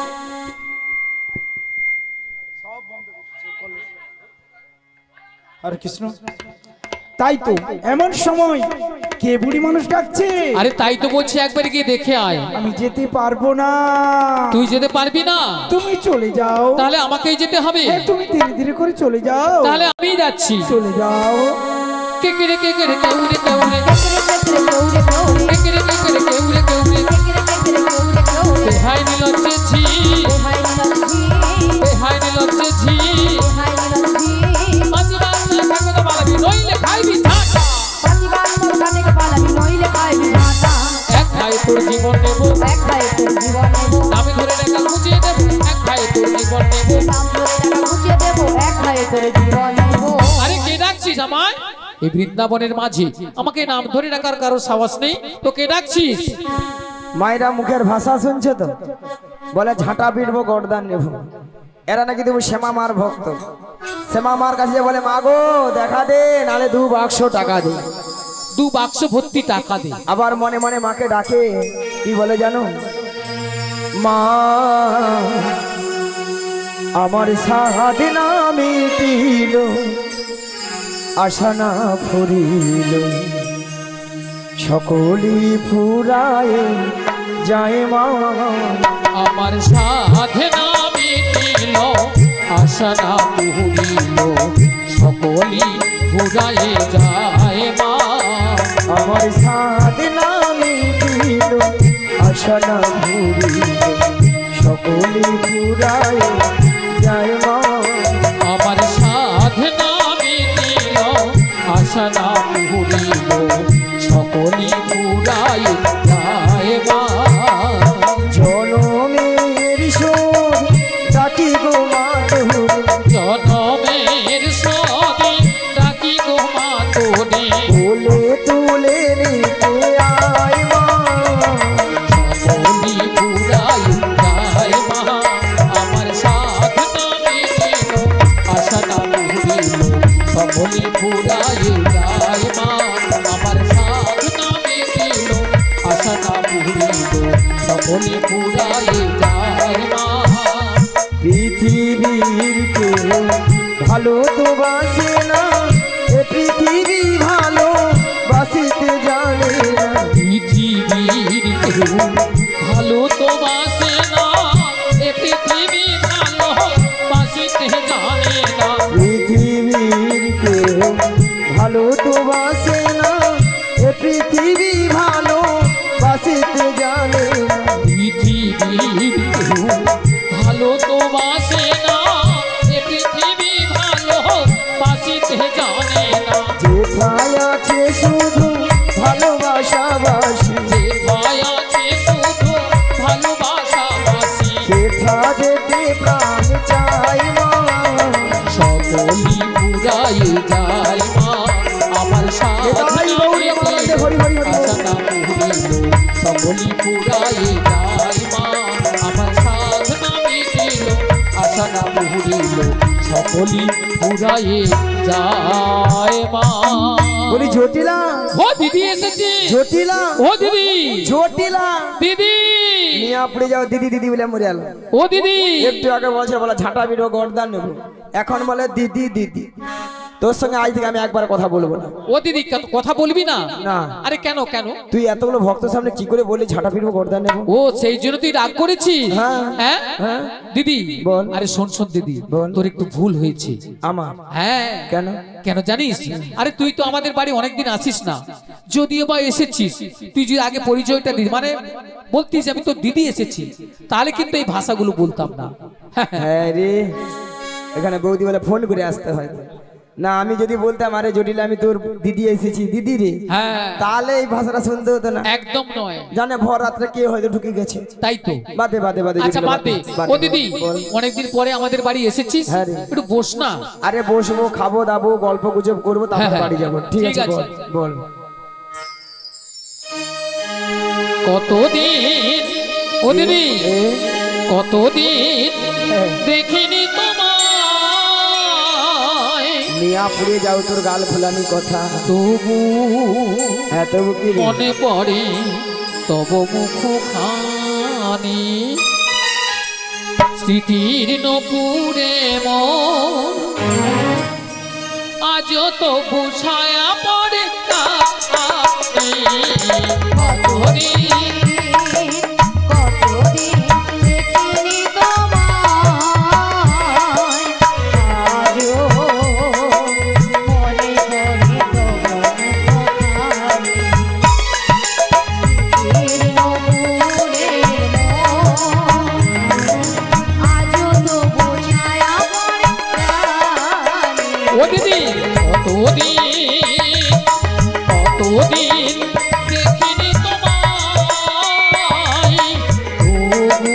আর কৃষ্ণ, তাই তো এমন সময় কে বুড়ি মানুষ ডাকছে? আরে তাই তো বলছি, একবার গিয়ে দেখে আয়। আমি যেতে পারবো না। তুই যেতে পারবি না? তুমি চলে যাও। তাহলে আমাকেই যেতে হবে। হ্যাঁ, তুমি ধীরে ধীরে করে চলে যাও। তাহলে আমিই যাচ্ছি। চলে যাও। কেকেরে কেকেরে কেউরে কেউরে, কেকেরে কেকেরে কেউরে কেউরে, বেহাই নিলজ্জে ঝি, বেহাই নিলজ্জে ঝি, আজিবার না থাকো তো পালাবি, নইলে খাইবি ঝাঁটা। এক ভাই তোর জীবন নেবো, আমি ধরে টাকা বুঝিয়ে দেবো, এক ভাই তোর জীবন নেবো। আরে কে ডাকছিস আমায়? এই বৃন্দাবনের মাঝে আমাকে নাম ধরে ডাকার কারো সাহস নেই, তো কে ডাকছিস? মায়েরা মুখের ভাষা শুনছে তো, বলে ঝাঁটা পিটবো গর্দান নেব। এরা নাকি তুমি শ্যামা মার ভক্ত। শ্যামা মার কাছে বলে মা গো দেখা দে, নালে 2 বাক্স টাকা দে। 2 বাক্স ভর্তি টাকা দে। আবার মনে মনে মাকে ডাকে, কি বলে জানো? মা আমার সাধনা মিটিল, আশা না ফুরিল, সকলি ফুরায় যায় মা। আমার সাধনা মিটিল, আশা না পুরিল, সকলি ফুরায়ে যায় মা। আমার সাধনা মিটিল, আশা না ফুরিল, সকলি ফুরায় যায় মা। আমার সাধনা মিটিল, আশা না পুরিল, সকলি ফুরায়ে যায় মা। জনমের সুর ডাকি গো মা তোরে, জনমের সবে ডাকি গো মা তোরে, তুলে তুলে নিতে আয় মা। সকলি ফুরায়ে যায় মা। আমার সাধনা মিটিল, আশা না পুরিল, সকলি ফুরায়ে যায় মা। আমার সাধনা মিটিল, আশা না পুরিল, সকলি ফুরায়ে যায় মা। পৃথিবীর কেউ ভালো তো বাসে না, এ পৃথিবী ভালো বাসিতে জানে না। পৃথিবীর কেউ ভালো তো বাসে না, এ পৃথিবী ভালো বাসিতে জানে না। পৃথিবীর কেউ ভালো তো বাসে না, এ পৃথিবী ভালো বাসিতে জানে না। পৃথিবীর কেউ ভালো তো বাসে না, এ পৃথিবী ভালো বাসিতে সকলি পুরায়ে যায় মা আমার সাধনা মিটিল আশা না পুরিল সকলি পুরায়ে যায় মা বলি জটিলা ও দিদি এসেছে জটিলা ও দিদি জটিলা দিদি নিয়ে পড়ে যাও দিদি দিদি বলে মরে গেল। ও দিদি একটু আগে বলছে বলে ঝাঁটা বিড়ো গর্দান নেবো, এখন বলে দিদি দিদি। তোর সঙ্গে আজ থেকে আমি একবার কথা বলবো না। ও দিদি কথা বলবি না? না। আরে কেন কেন? তুই এতগুলো ভক্তের সামনে কি করে বললি ঝাঁটা ফিরবো গর্দান নেবো? ও সেই জন্য তুই রাগ করেছিস? হ্যাঁ। হ্যাঁ হ্যাঁ। দিদি বল। আরে শোন শোন দিদি, বল। তোর একটু ভুল হয়েছে। আমার হ্যাঁ। কেন? কেন জানিস? আরে তুই তো আমাদের বাড়ি অনেকদিন আসিস না, যদিও বা এসেছিস তুই যদি আগে পরিচয়টা দিস, মানে বলতিস আমি তো দিদি এসেছি, তাহলে কিন্তু এই ভাষাগুলো বলতাম না। হ্যাঁ রে, এখানে বৌদি বলে ফোন করে আসতে হয় না। আমি যদি বলতাম আরে জটিলা আমি তোর দিদি এসেছি দিদি রে, হ্যাঁ তাহলে এই ভাষাটা শুনতে হতো না। একদম নয়। জানে ভর রাত্রে কে হয়তো ঢুকে গেছে। তাই তো। বাদে বাদে বাদে আচ্ছা জটিলা, বাদে। বাদে। ও দিদি বল। অনেকদিন পরে আমাদের বাড়ি এসেছিস, হ্যাঁ রে। একটু বস না। আরে বসবো, খাবো দাবো, গল্প গুজব করবো, তারপর হ্যাঁ, বাড়ি যাবো। ঠিক ঠিক আছে, আছে। বল বল। কতদিন ও দিদি এ, কতদিন এ, দেখিনি তোমায়, মিয়া পুড়ে যাও তোর গাল ফোলানি কথা। তবু হ্যাঁ তবু কি রে? মনে পড়ে তব মুখখানি, স্মৃতির নপুরে মন আজ তো বুঝায়া পড়ে কাছে। কতদিন কতদিন দেখিনি তোমায়, আজও মনে পড়ে তোমার মুখখানি। স্মৃতির নপুরে মন, আজও তো বোঝায়া পড়ে প্রাণে। ও দিদি কতদিন কতদিন দেখিনি তোমায়, তবু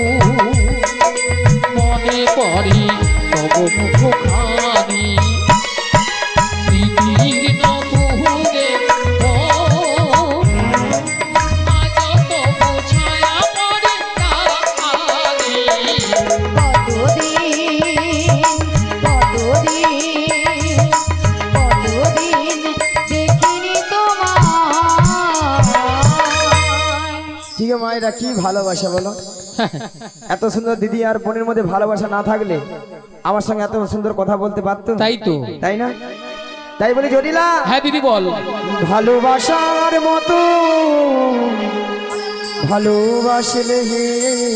মনে পড়ে তব মুখখানি, স্মৃতির নপুরে মন আজ তো বুঝায়া পড়ে কাছে। কতদিন দেখিনি তোমায়। ঠিক আছে মায়েরা, কি ভালোবাসা বলো। এত সুন্দর দিদি আর বোনের মধ্যে ভালোবাসা না থাকলে আমার সঙ্গে এত সুন্দর কথা বলতে পারতো? তাই তো। তাই না? তাই বলি জটিলা, হ্যাঁ দিদি বল। ভালোবাসার মতো ভালোবাসলে হে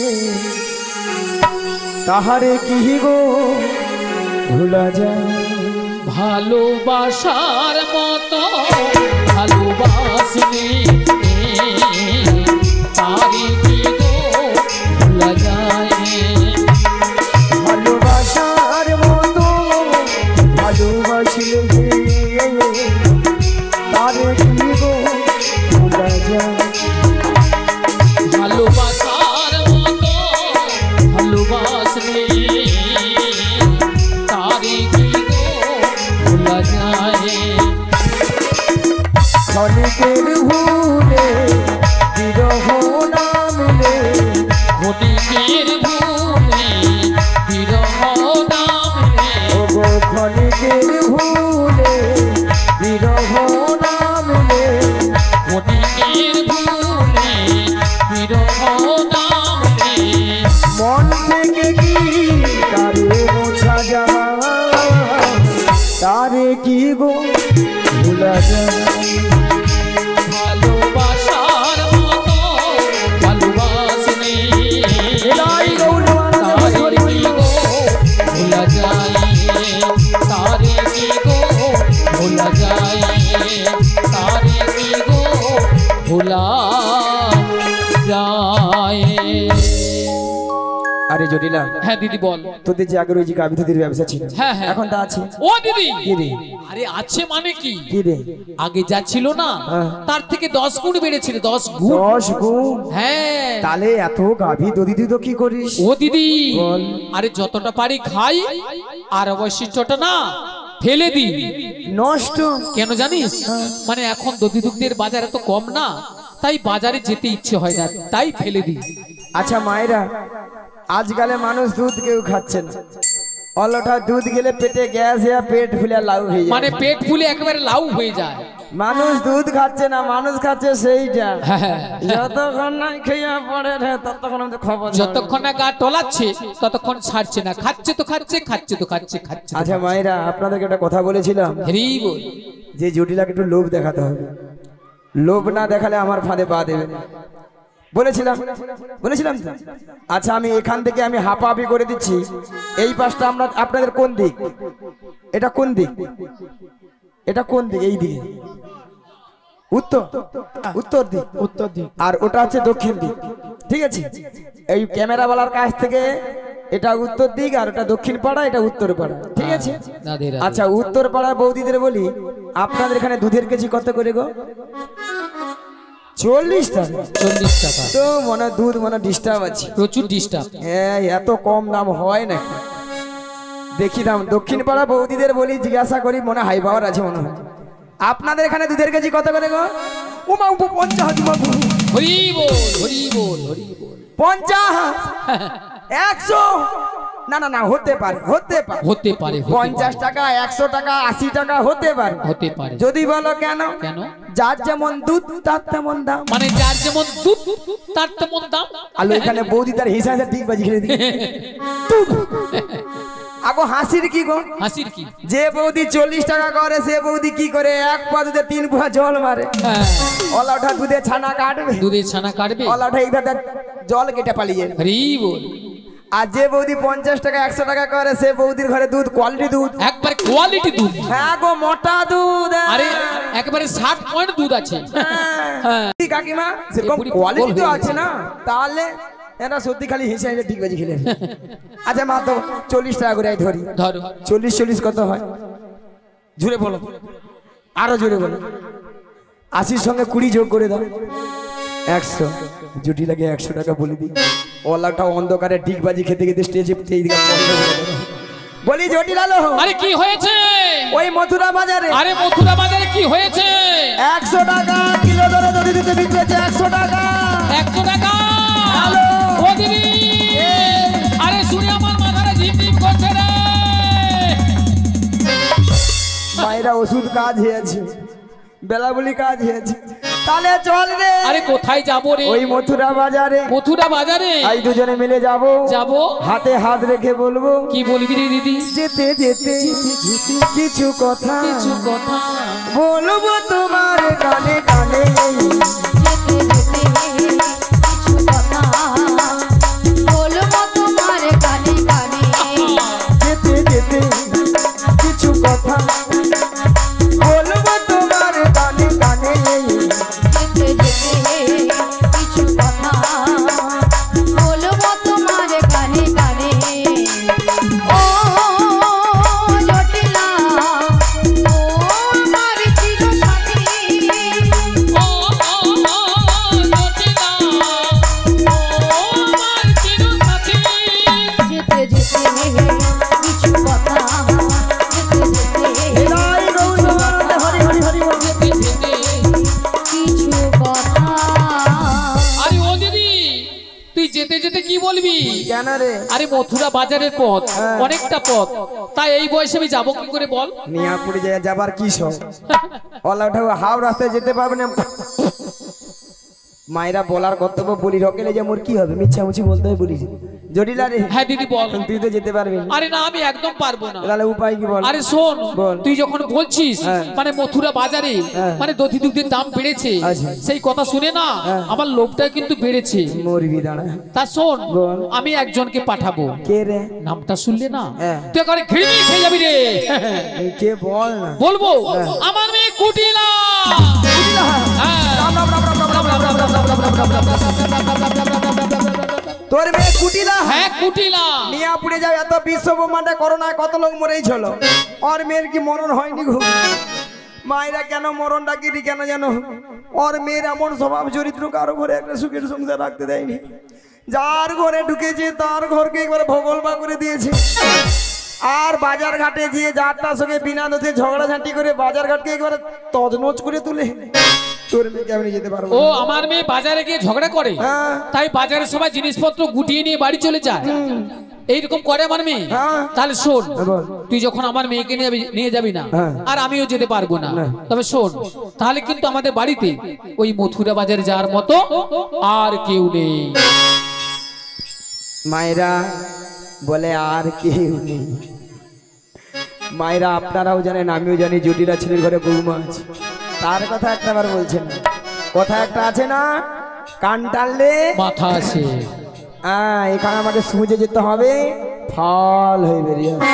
তাহারে কি গো ভোলা যায়? ভালোবাসার মতো ভালোবাসলে তারি কি গো ভোলা যায়? ভালোবাসার মতো ভালোবাসলে হে তারে কি গো ভোলা যায়? ভালোবাসার মতো ভালোবাসলে তারি কি গো ভোলা যায়? ক্ষণিকের ভুলে বিরহ নামলে, ক্ষণিকের ভুলে বিরহ নামলে, ওগো ক্ষণিকের ভুলে বিরহ নামলে, ক্ষণিকের ভুলে বিরহ নামলে, মন থেকে কি তারে মোছা যায়? তারে কি গো ভোলা যায়? ভালোবাসার মতো ভালোবাসলে এলাই গৌরবান তারে কি গো ভোলা যায়? তারে কি গো ভোলা যায়? তারে কি গো ভোলা যায়? আরে জটিলা, হ্যাঁ দিদি বল। তোদের যে আগে ওই যে গাভী দুধের ব্যবসা ছিল, হ্যাঁ, হ্যাঁ। এখন তা আছে? ও দিদি কি রে? আরে আছে মানে কি? কি রে? আগে যা ছিল না হ্যাঁ। তার থেকে 10 গুণ বেড়েছিল, 10 গুণ। 10 গুণ? হ্যাঁ। তাহলে এত গাভী দধি তুই তো কি করিস? ও দিদি বল। আরে যতটা পারি খাই, আর অবশিষ্টটা না ফেলে দিই। নষ্ট? কেন জানিস? মানে এখন দধি দুগ্ধের বাজার এত কম না, তাই বাজারে যেতে ইচ্ছে হয় না, তাই ফেলে দিই। আচ্ছা মায়েরা, আজকালে মানুষ দুধ কেউ খাচ্ছে না, অলটা দুধ গেলে পেটে গ্যাস হয়ে পেট ফুলে লাউ হয়ে যায়। মানে পেট ফুলে একেবারে লাউ হয়ে যায়। মানুষ দুধ খাচ্ছে না, মানুষ খাচ্ছে সেইটা। হ্যাঁ। যতক্ষণ না খেয়ে পড়ে রে ততক্ষণ আমাদের খবর নেই। যতক্ষণ না গা টলাচ্ছে ততক্ষণ ছাড়ছে না, খাচ্ছে তো খাচ্ছে, খাচ্ছে তো খাচ্ছে, খাচ্ছে। আচ্ছা মায়েরা, আপনাদেরকে একটা কথা বলেছিলাম হরি বল। যে জটিলাকে একটু লোভ দেখাতে হবে, লোভ না দেখালে আমার ফাঁদে পা দেবে না। বলেছিলাম বলেছিলাম তো। আচ্ছা আমি এখান থেকে আমি হাঁপাহাপি করে দিচ্ছি। এই পাশটা আমরা আপনাদের কোন দিক? এটা কোন দিক? এটা কোন দিক? এই দিকে উত্তর, উত্তর দিক, উত্তর দিক। আর ওটা হচ্ছে দক্ষিণ দিক। ঠিক আছে, এই ক্যামেরাওয়ালার কাছ থেকে এটা উত্তর দিক আর ওটা দক্ষিণ পাড়া, এটা উত্তর পাড়া। ঠিক আছে। রাধে রাধে। আচ্ছা উত্তর পাড়ার বৌদিদের বলি, আপনাদের এখানে দুধের কেজি কত করে গো? 40 টাকা। 40 টাকা। তো মনে হয় দুধ মনে ডিস্টার্ব আছে, প্রচুর ডিস্টার্ব। হ্যাঁ এত কম দাম হয় না। দেখি দাম দক্ষিণ পাড়া বৌদিদের বলি, জিজ্ঞাসা করি, মনে হাই পাওয়ার আছে মনে হয়। আপনাদের এখানে দুধের কেজি কত করে গো? উমা উপ 50। হরি বল, হরি বল, হরি বল। 50, 100? না না না, হতে পারে, হতে পারে, হতে পারে। 50 টাকা, 100 টাকা, 80 টাকা হতে পারে, হতে পারে। যদি বলো কেন? কেন? যার যেমন দুধ তার তেমন দাম। মানে যার যেমন দুধ তার তেমন দাম। আলো এখানে বৌদি তার হিসাবে ঠিক বাজি খেলে দিই। আগো হাসির কি গো? হাসির কি? যে বৌদি 40 টাকা করে সে বৌদি কি করে? 1 পা দুধে 3 পোয়া জল মারে। হ্যাঁ। ওলা ওঠা দুধে ছানা কাটবে, দুধের ছানা কাটবে। ওলা ওঠা এইভাবে জল কেটে পালিয়ে। হরি বল। আর যে বৌদি 50 টাকা 100 টাকা করে সে বৌদির ঘরে দুধ কোয়ালিটি দুধ, একবার কোয়ালিটি দুধ। হ্যাঁ গো মোটা দুধ। আরে একেবারে 60 পয়েন্ট দুধ আছে। হ্যাঁ। কি কাকিমা সেরকম পুরি কোয়ালিটি তো বল আছে না? তাহলে এরা সত্যি খালি হেসে হেসে ঠিক বাজি খেলে। আচ্ছা মা তো 40 টাকা করে ধরি। ধরো। 40 কত হয়? জোরে বলো, আরো জোরে বলো। 80 সঙ্গে 20 যোগ করে দাও, 100। জুটি লাগে 100 টাকা বলে দিই। ওলাটা অন্ধকারে ডিগবাজি খেতে খেতে স্টেজে এইদিকে বন্ধ করে দেবে। বলি জটি লালো, আরে কি হয়েছে? ওই মথুরা বাজারে আরে মথুরা বাজারে কি হয়েছে? 100 টাকা কিলো দরে দড়ি দিতে বিক্রি হচ্ছে। 100 টাকা। 100 টাকা। হ্যালো ও দিদি, আরে শুনে আমার মাথাটা ঝিমঝিম করছে রে। মায়েরা ওষুধ কাজ হয়েছে, বেলা বলি কাজ হয়েছে, তাহলে চল রে। আরে কোথায় যাবো রে? ওই মথুরা বাজারে। মথুরা বাজারে? এই দুজনে মিলে যাব। যাব। হাতে হাত রেখে বলবো, কি বলবি রে দিদি? যেতে যেতে কিছু কথা, কিছু কথা বলবো তোমার কানে কানে। যেতে যেতে কিছু কথা বলবো তোমার কানে কানে। যেতে যেতে কি বলবি? কেন রে? আরে মথুরা বাজারের পথ অনেকটা পথ, তাই এই বয়সে আমি যাবো কি করে বল? মিয়াপুরি জায়গা যাবার কি সব? ওলা উঠাও হাও রাস্তায় যেতে পারবে না। মায়েরা বলার কর্তব্য বলি রকেলে যে মোর কি হবে? মিছামুছি বলতে হয় বলি। জটিলা রে। হ্যাঁ দিদি বল। তুই তো যেতে পারবি না। আরে না আমি একদম পারবো না। তাহলে উপায় কি বল? আরে শোন, বল। তুই যখন বলছিস হ্যাঁ। মানে মথুরা বাজারে হ্যাঁ। মানে দধি দুধের দাম বেড়েছে, আচ্ছা। সেই কথা শুনে না হ্যাঁ। আমার লোভটা কিন্তু বেড়েছে। মরবি দাঁড়া। তা শোন, বল। আমি একজনকে পাঠাবো। কে রে? নামটা শুনলে না হ্যাঁ। তুই একেবারে ঘৃণি খেয়ে যাবি রে। কে বল না। বলবো আমার মেয়ে কুটিলা। হ্যাঁ। তোর মেয়ে কুটিলা? হ্যাঁ কুটিলা। মিয়াপুরে যাও, এত বিশ্ব ব্রহ্মাণ্ডে করোনায় কত লোক মরেই ছিল, ওর মেয়ের কি মরণ হয়নি গো? মায়েরা কেন মরণ ডাকিনি কেন জানো? ওর মেয়ের এমন স্বভাব চরিত্র কারো ঘরে একটা সুখের সংসার রাখতে দেয়নি। যার ঘরে ঢুকেছে তার ঘরকে একবার ভগলবা করে দিয়েছে। আর বাজার ঘাটে গিয়ে যারটার সঙ্গে বিনা দোষে ঝগড়াঝাঁটি করে বাজার ঘাটকে একবার তজনজ করে তুলে তোর মেয়েকে আমি নিয়ে যেতে পারবো ও না। আমার মেয়ে বাজারে গিয়ে ঝগড়া করে, হ্যাঁ। তাই বাজারে সবাই জিনিসপত্র গুটিয়ে নিয়ে বাড়ি চলে যায়, এইরকম করে আমার মেয়ে। হ্যাঁ। তাহলে শোন, বল। তুই যখন আমার মেয়েকে নিয়ে যাবি না, হ্যাঁ। আর আমিও যেতে পারবো না, না। তবে শোন, তাহলে কিন্তু আমাদের বাড়িতে ওই মথুরা বাজারে যাওয়ার মতো আর কেউ নেই। মায়েরা বলে আর কেউ নেই। মায়েরা আপনারাও জানেন, আমিও জানি, জটিলা ছেলের ঘরে বৌমা আছে। তার কথা একটা বার বলছেন, কথা একটা আছে না, কান টানলে মাথা আছে। হ্যাঁ, এখানে আমাকে সুজে যেতে হবে, ফল হয়ে বেরিয়ে আসবে।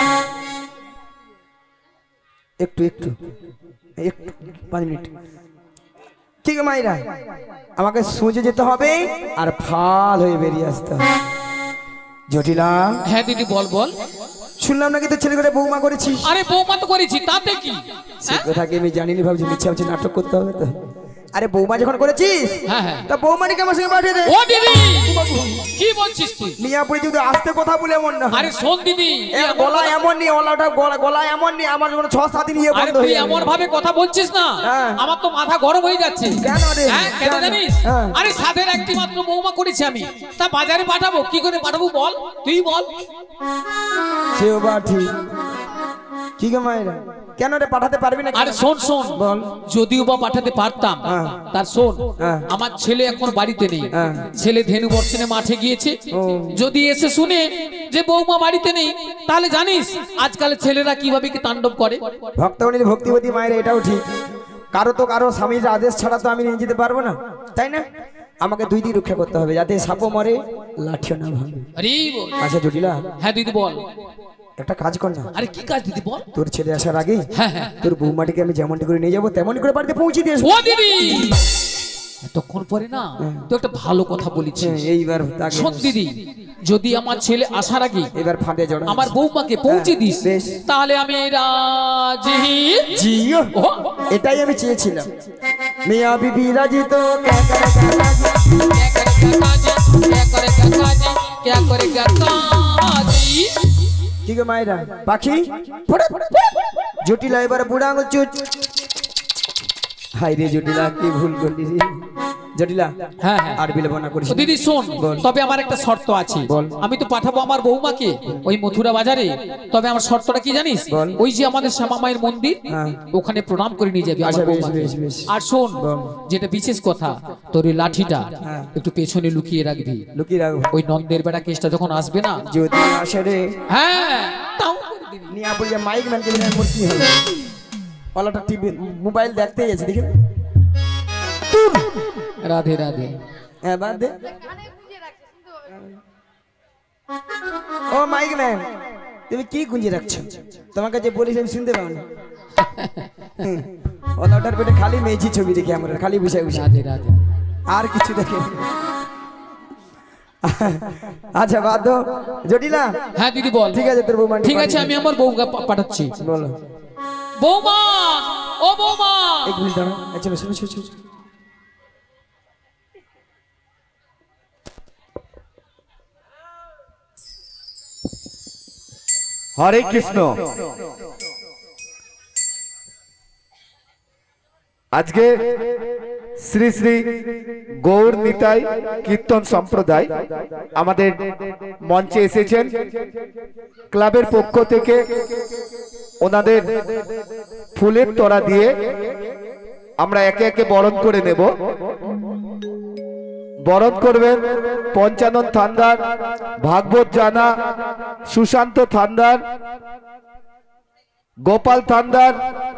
একটু একটু একটু 5 মিনিট, ঠিক আছে মায়েরা, আমাকে সুজে যেতে হবে আর ফল হয়ে বেরিয়ে আসতে হবে। জটিলা, হ্যাঁ দিদি বল বল। শুনলাম নাকি তো ছেলে করে বৌমা করেছিস? আরে বৌমা তো করেছি, তাতে কি? সে কথা কি আমি জানিনি, ভাবছি মিথ্যা ভাবছি, নাটক করতে হবে তো। আরে বৌমা যখন করেছিস, হ্যাঁ হ্যাঁ। তা বৌমানিকে আমার সঙ্গে পাঠিয়ে দে। ও দিদি, কি বলছিস তুই? নিয়ে পড়ে যদি আস্তে কথা বলে এমন না। আরে শোন দিদি, গলা এমন নেই, গলা এমন নেই, আমার যখন 6-7 দিন ইয়ে আরে বন্ধ তুই হয়ে এমন যাবে। ভাবে কথা বলছিস না, হ্যাঁ। আমার তো মাথা গরম হয়ে যাচ্ছে। কেন রে? হ্যাঁ, কেন কেন? জানিস? হ্যাঁ। আরে সাধের একটি মাত্র বৌমা করেছি আমি, তা বাজারে পাঠাবো, কি করে পাঠাবো বল, তুই বল। সেও বা ঠিক। কি গো মায়েরা, কেন রে পাঠাতে পারবি না? আরে শোন শোন, বল। যদিও বা পাঠাতে পারতাম, হ্যাঁ। তার শোন, হ্যাঁ। আমার ছেলে এখন বাড়িতে নেই, হ্যাঁ। ছেলে ধেনু বর্ষণে মাঠে গিয়েছে। ও। যদি এসে শুনে যে বৌমা বাড়িতে নেই, তাহলে জানিস আজকালের ছেলেরা কিভাবে কি তাণ্ডব করে। ভক্তগণের ভক্তিবতী মায়েরা, এটাও ঠিক। কারো তো কারো স্বামীর আদেশ ছাড়া তো আমি নিয়ে যেতে পারবো না, তাই না? আমাকে 2 দিন রক্ষা করতে হবে, যাতে সাপও মরে লাঠিও না ভাঙে। আরে বল। আচ্ছা জটিলা, হ্যাঁ দিদি বল। একটা কাজ কর না, আরে কি কাজ দিদি বল। তোর ছেলে আসার আগে হ্যাঁ হ্যাঁ। তোর বৌমাটিকে আমি যেমনটি করে নিয়ে যাবো তেমনই করে বাড়িতে পৌঁছে দিয়ে আসবো। ও দিদি, এতক্ষণ পরে না তো একটা ভালো কথা বলেছিস। এইবার তাকে শোন দিদি, যদি আমার ছেলে আসার আগে এবার ফাঁদে জড়া আমার বৌমাকে পৌঁছে হ্যাঁ, দিস, বেশ। তাহলে আমি রাজি। জিও, ও, এটাই আমি চেয়েছিলাম। মিয়া বিবি রাজি তো क्या करे काजी, क्या करे काजी। কি গো মায়েরা, পাখি ফোড়ে, জটিলা এবার বুড়া আঙুল চুট। হাই রে জটিলা, কি ভুল করলি রে জটিলা। হ্যাঁ হ্যাঁ। আর বিলম্ব না করিস। ও দিদি শোন, বল। তবে আমার একটা শর্ত আছে। বল। আমি তো পাঠাবো আমার বৌমাকে ওই মথুরা বাজারে, তবে আমার শর্তটা কি জানিস? বল। ওই যে আমাদের শ্যামা মায়ের মন্দির, হ্যাঁ। ওখানে প্রণাম করে নিয়ে যাবি আমার আচ্ছা, বেশ, বৌমাকে। বেশ, বেশ। আর শোন, বল। যেটা বিশেষ কথা, তোর ওই লাঠিটা হ্যাঁ। একটু পেছনে লুকিয়ে রাখবি। লুকিয়ে রাখবো। ওই নন্দের বেড়া কেসটা যখন আসবে না, যদি আসে রে, হ্যাঁ তাও করে দিবি। নিয়ে আপনি যে মাইক ম্যানকে বিনা মূর্তি হবে, ওলাটা টিভি মোবাইল দেখতেই আছে, দেখে রাধে রাধে। হ্যাঁ বাদ দে। ও মাইক ম্যান, তুমি কি গুঞ্জে রাখছো? তোমাকে যে বলিস আমি শুনতে পাও না। ওলাটার পেটে খালি মেজি ছবি দেখি আমরা, খালি বসে বসে, রাধে রাধে। আর কিছু দেখে। আচ্ছা বাদ দাও জটিলা। হ্যাঁ দিদি বল। ঠিক আছে, তোর বৌমা ঠিক আছে, আমি আমার বউকে পাঠাচ্ছি। বলো। বৌমা, ও বৌমা। এক মিনিট দাঁড়া, চলো শোনো শোনো শোনো। হরে কৃষ্ণ। আজকে শ্রী শ্রী গৌর নিতাই কীর্তন সম্প্রদায় আমাদের মঞ্চে এসেছেন। ক্লাবের পক্ষ থেকে ওনাদের ফুলের তোড়া দিয়ে আমরা একে একে বরণ করে নেব। বরণ করবেন পঞ্চানন থান্দার, ভাগবত জানা, সুশান্ত থান্দার, গোপাল থান্দার,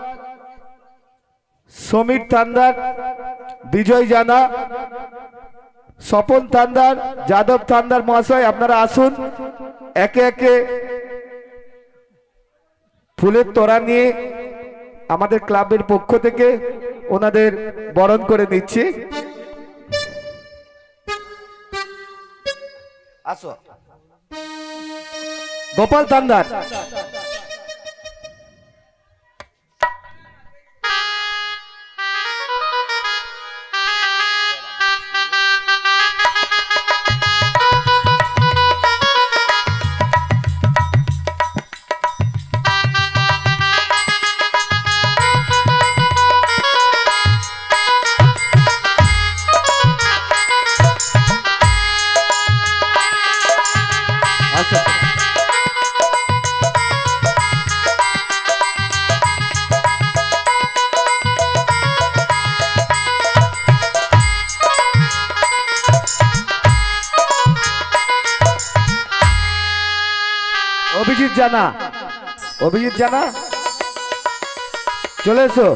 সমীর থান্দার, বিজয় জানা, স্বপন থান্দার, যাদব থান্দার মহাশয়, আপনারা আসুন। একে একে ফুলের তোড়া নিয়ে আমাদের ক্লাবের পক্ষ থেকে ওনাদের বরণ করে নিচ্ছি। আসো গোপাল থান্দার। অভিজিৎ জানা, অভিজিৎ জানা চলে এসো।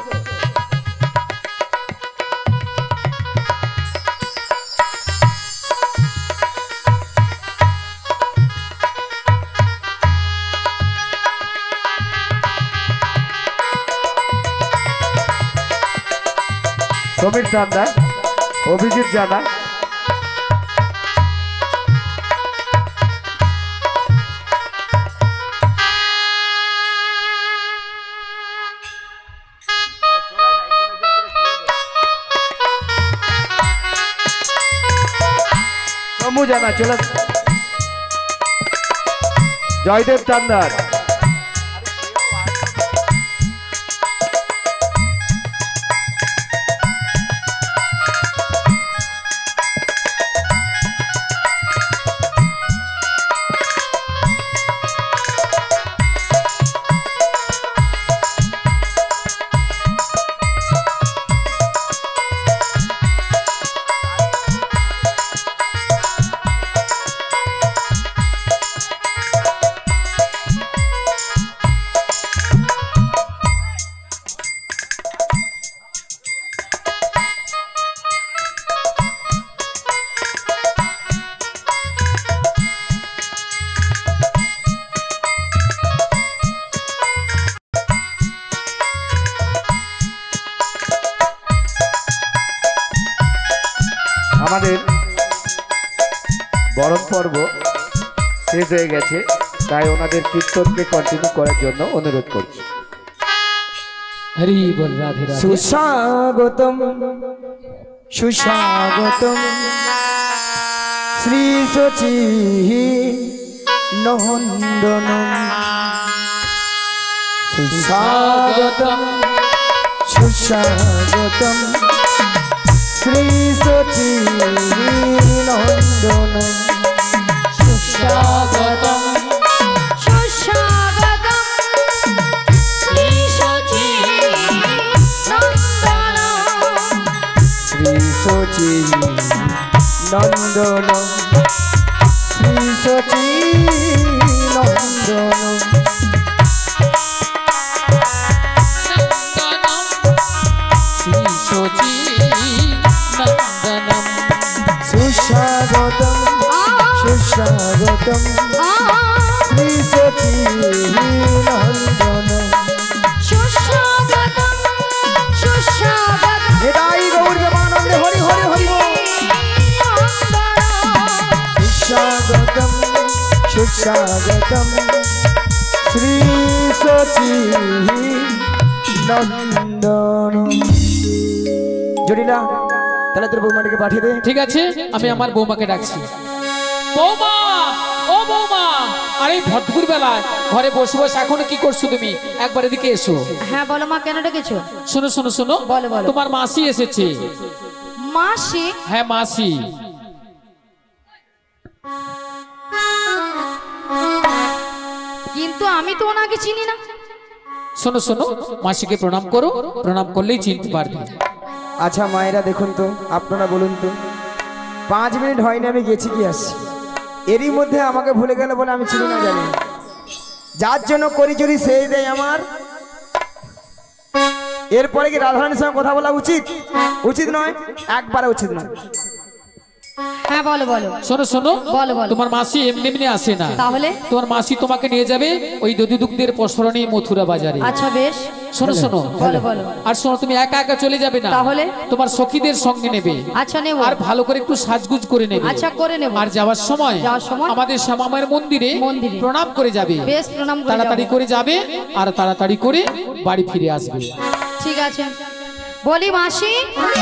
সমীর চান্দা, অভিজিৎ জানা, সমু জানা চলে, জয়দেব চান্দার, আমাদের বরণ পর্ব শেষ হয়ে গেছে, তাই ওনাদের কীর্তনকে কন্টিনিউ করার জন্য অনুরোধ করছি। হরি বল, রাধে রাধে। সুস্বাগতম সুস্বাগতম শ্রী শচী নন্দনম, সুস্বাগতম সুস্বাগতম শ্রী শচী নন্দনম, সুস্বাগতম সুস্বাগতম শ্রী শচী নন্দনম, শ্রী শচী নন্দনম, শ্রী শচী নন্দনম, শ্রী শচী নন্দনম, সুস্বাগতম সুস্বাগতম শ্রী শচী নন্দনম, সুস্বাগতম সুস্বাগতম নিতাই গৌর দেবানন্দে হরি হরি হরি বল। সুস্বাগতম সুস্বাগতম শ্রী শচী নন্দনম। জটিলা, তাহলে তোর বৌমাটিকে পাঠিয়ে দে। ঠিক আছে, আমি আমার বৌমাকে ডাকছি। বৌমা, ও বৌমা, আরে ভরপুর বেলায় ঘরে বসে বসে এখন কি করছো তুমি? একবার এদিকে এসো। হ্যাঁ বলো মা, কেন ডেকেছো? শোনো শোনো শোনো, বলো, বলো। তোমার মাসি এসেছে। মাসি? হ্যাঁ মাসি। কিন্তু আমি তো ওনাকে চিনি না। শোনো শোনো, মাসিকে প্রণাম করো, প্রণাম করলেই চিনতে পারবে। আচ্ছা মায়েরা দেখুন তো, আপনারা বলুন তো, 5 মিনিট হয়নি আমি গেছি কি আসছি, এরই মধ্যে আমাকে ভুলে গেল বলে আমি চিনি না জানি, যার জন্য করি চুরি সেই দেয় আমার। এরপরে কি রাধারানীর সঙ্গে কথা বলা উচিত? উচিত নয়, একবারে উচিত নয়। হ্যাঁ বলো বলো। শোনো শোনো, বলো, বলো। তোমার মাসি এমনি এমনি আসে না। তাহলে? তোমার মাসি তোমাকে নিয়ে যাবে ওই দধিদুগ্ধের প্রসরণী মথুরা বাজারে। আচ্ছা বেশ, শোনো শোনো, বলো বলো। আর শোনো, তুমি একা একা চলে যাবে না, তাহলে? তোমার সখীদের সঙ্গে নেবে। আচ্ছা নেব। আর ভালো করে একটু সাজগুজ করে নেবে। আচ্ছা করে নেব। আর যাওয়ার সময় আমাদের শ্যামামায়ের মন্দিরে প্রণাম করে যাবে। বেশ, প্রণাম করে তাড়াতাড়ি যাবো। করে যাবে আর তাড়াতাড়ি করে বাড়ি ফিরে আসবে। ঠিক আছে। বলি মাসি,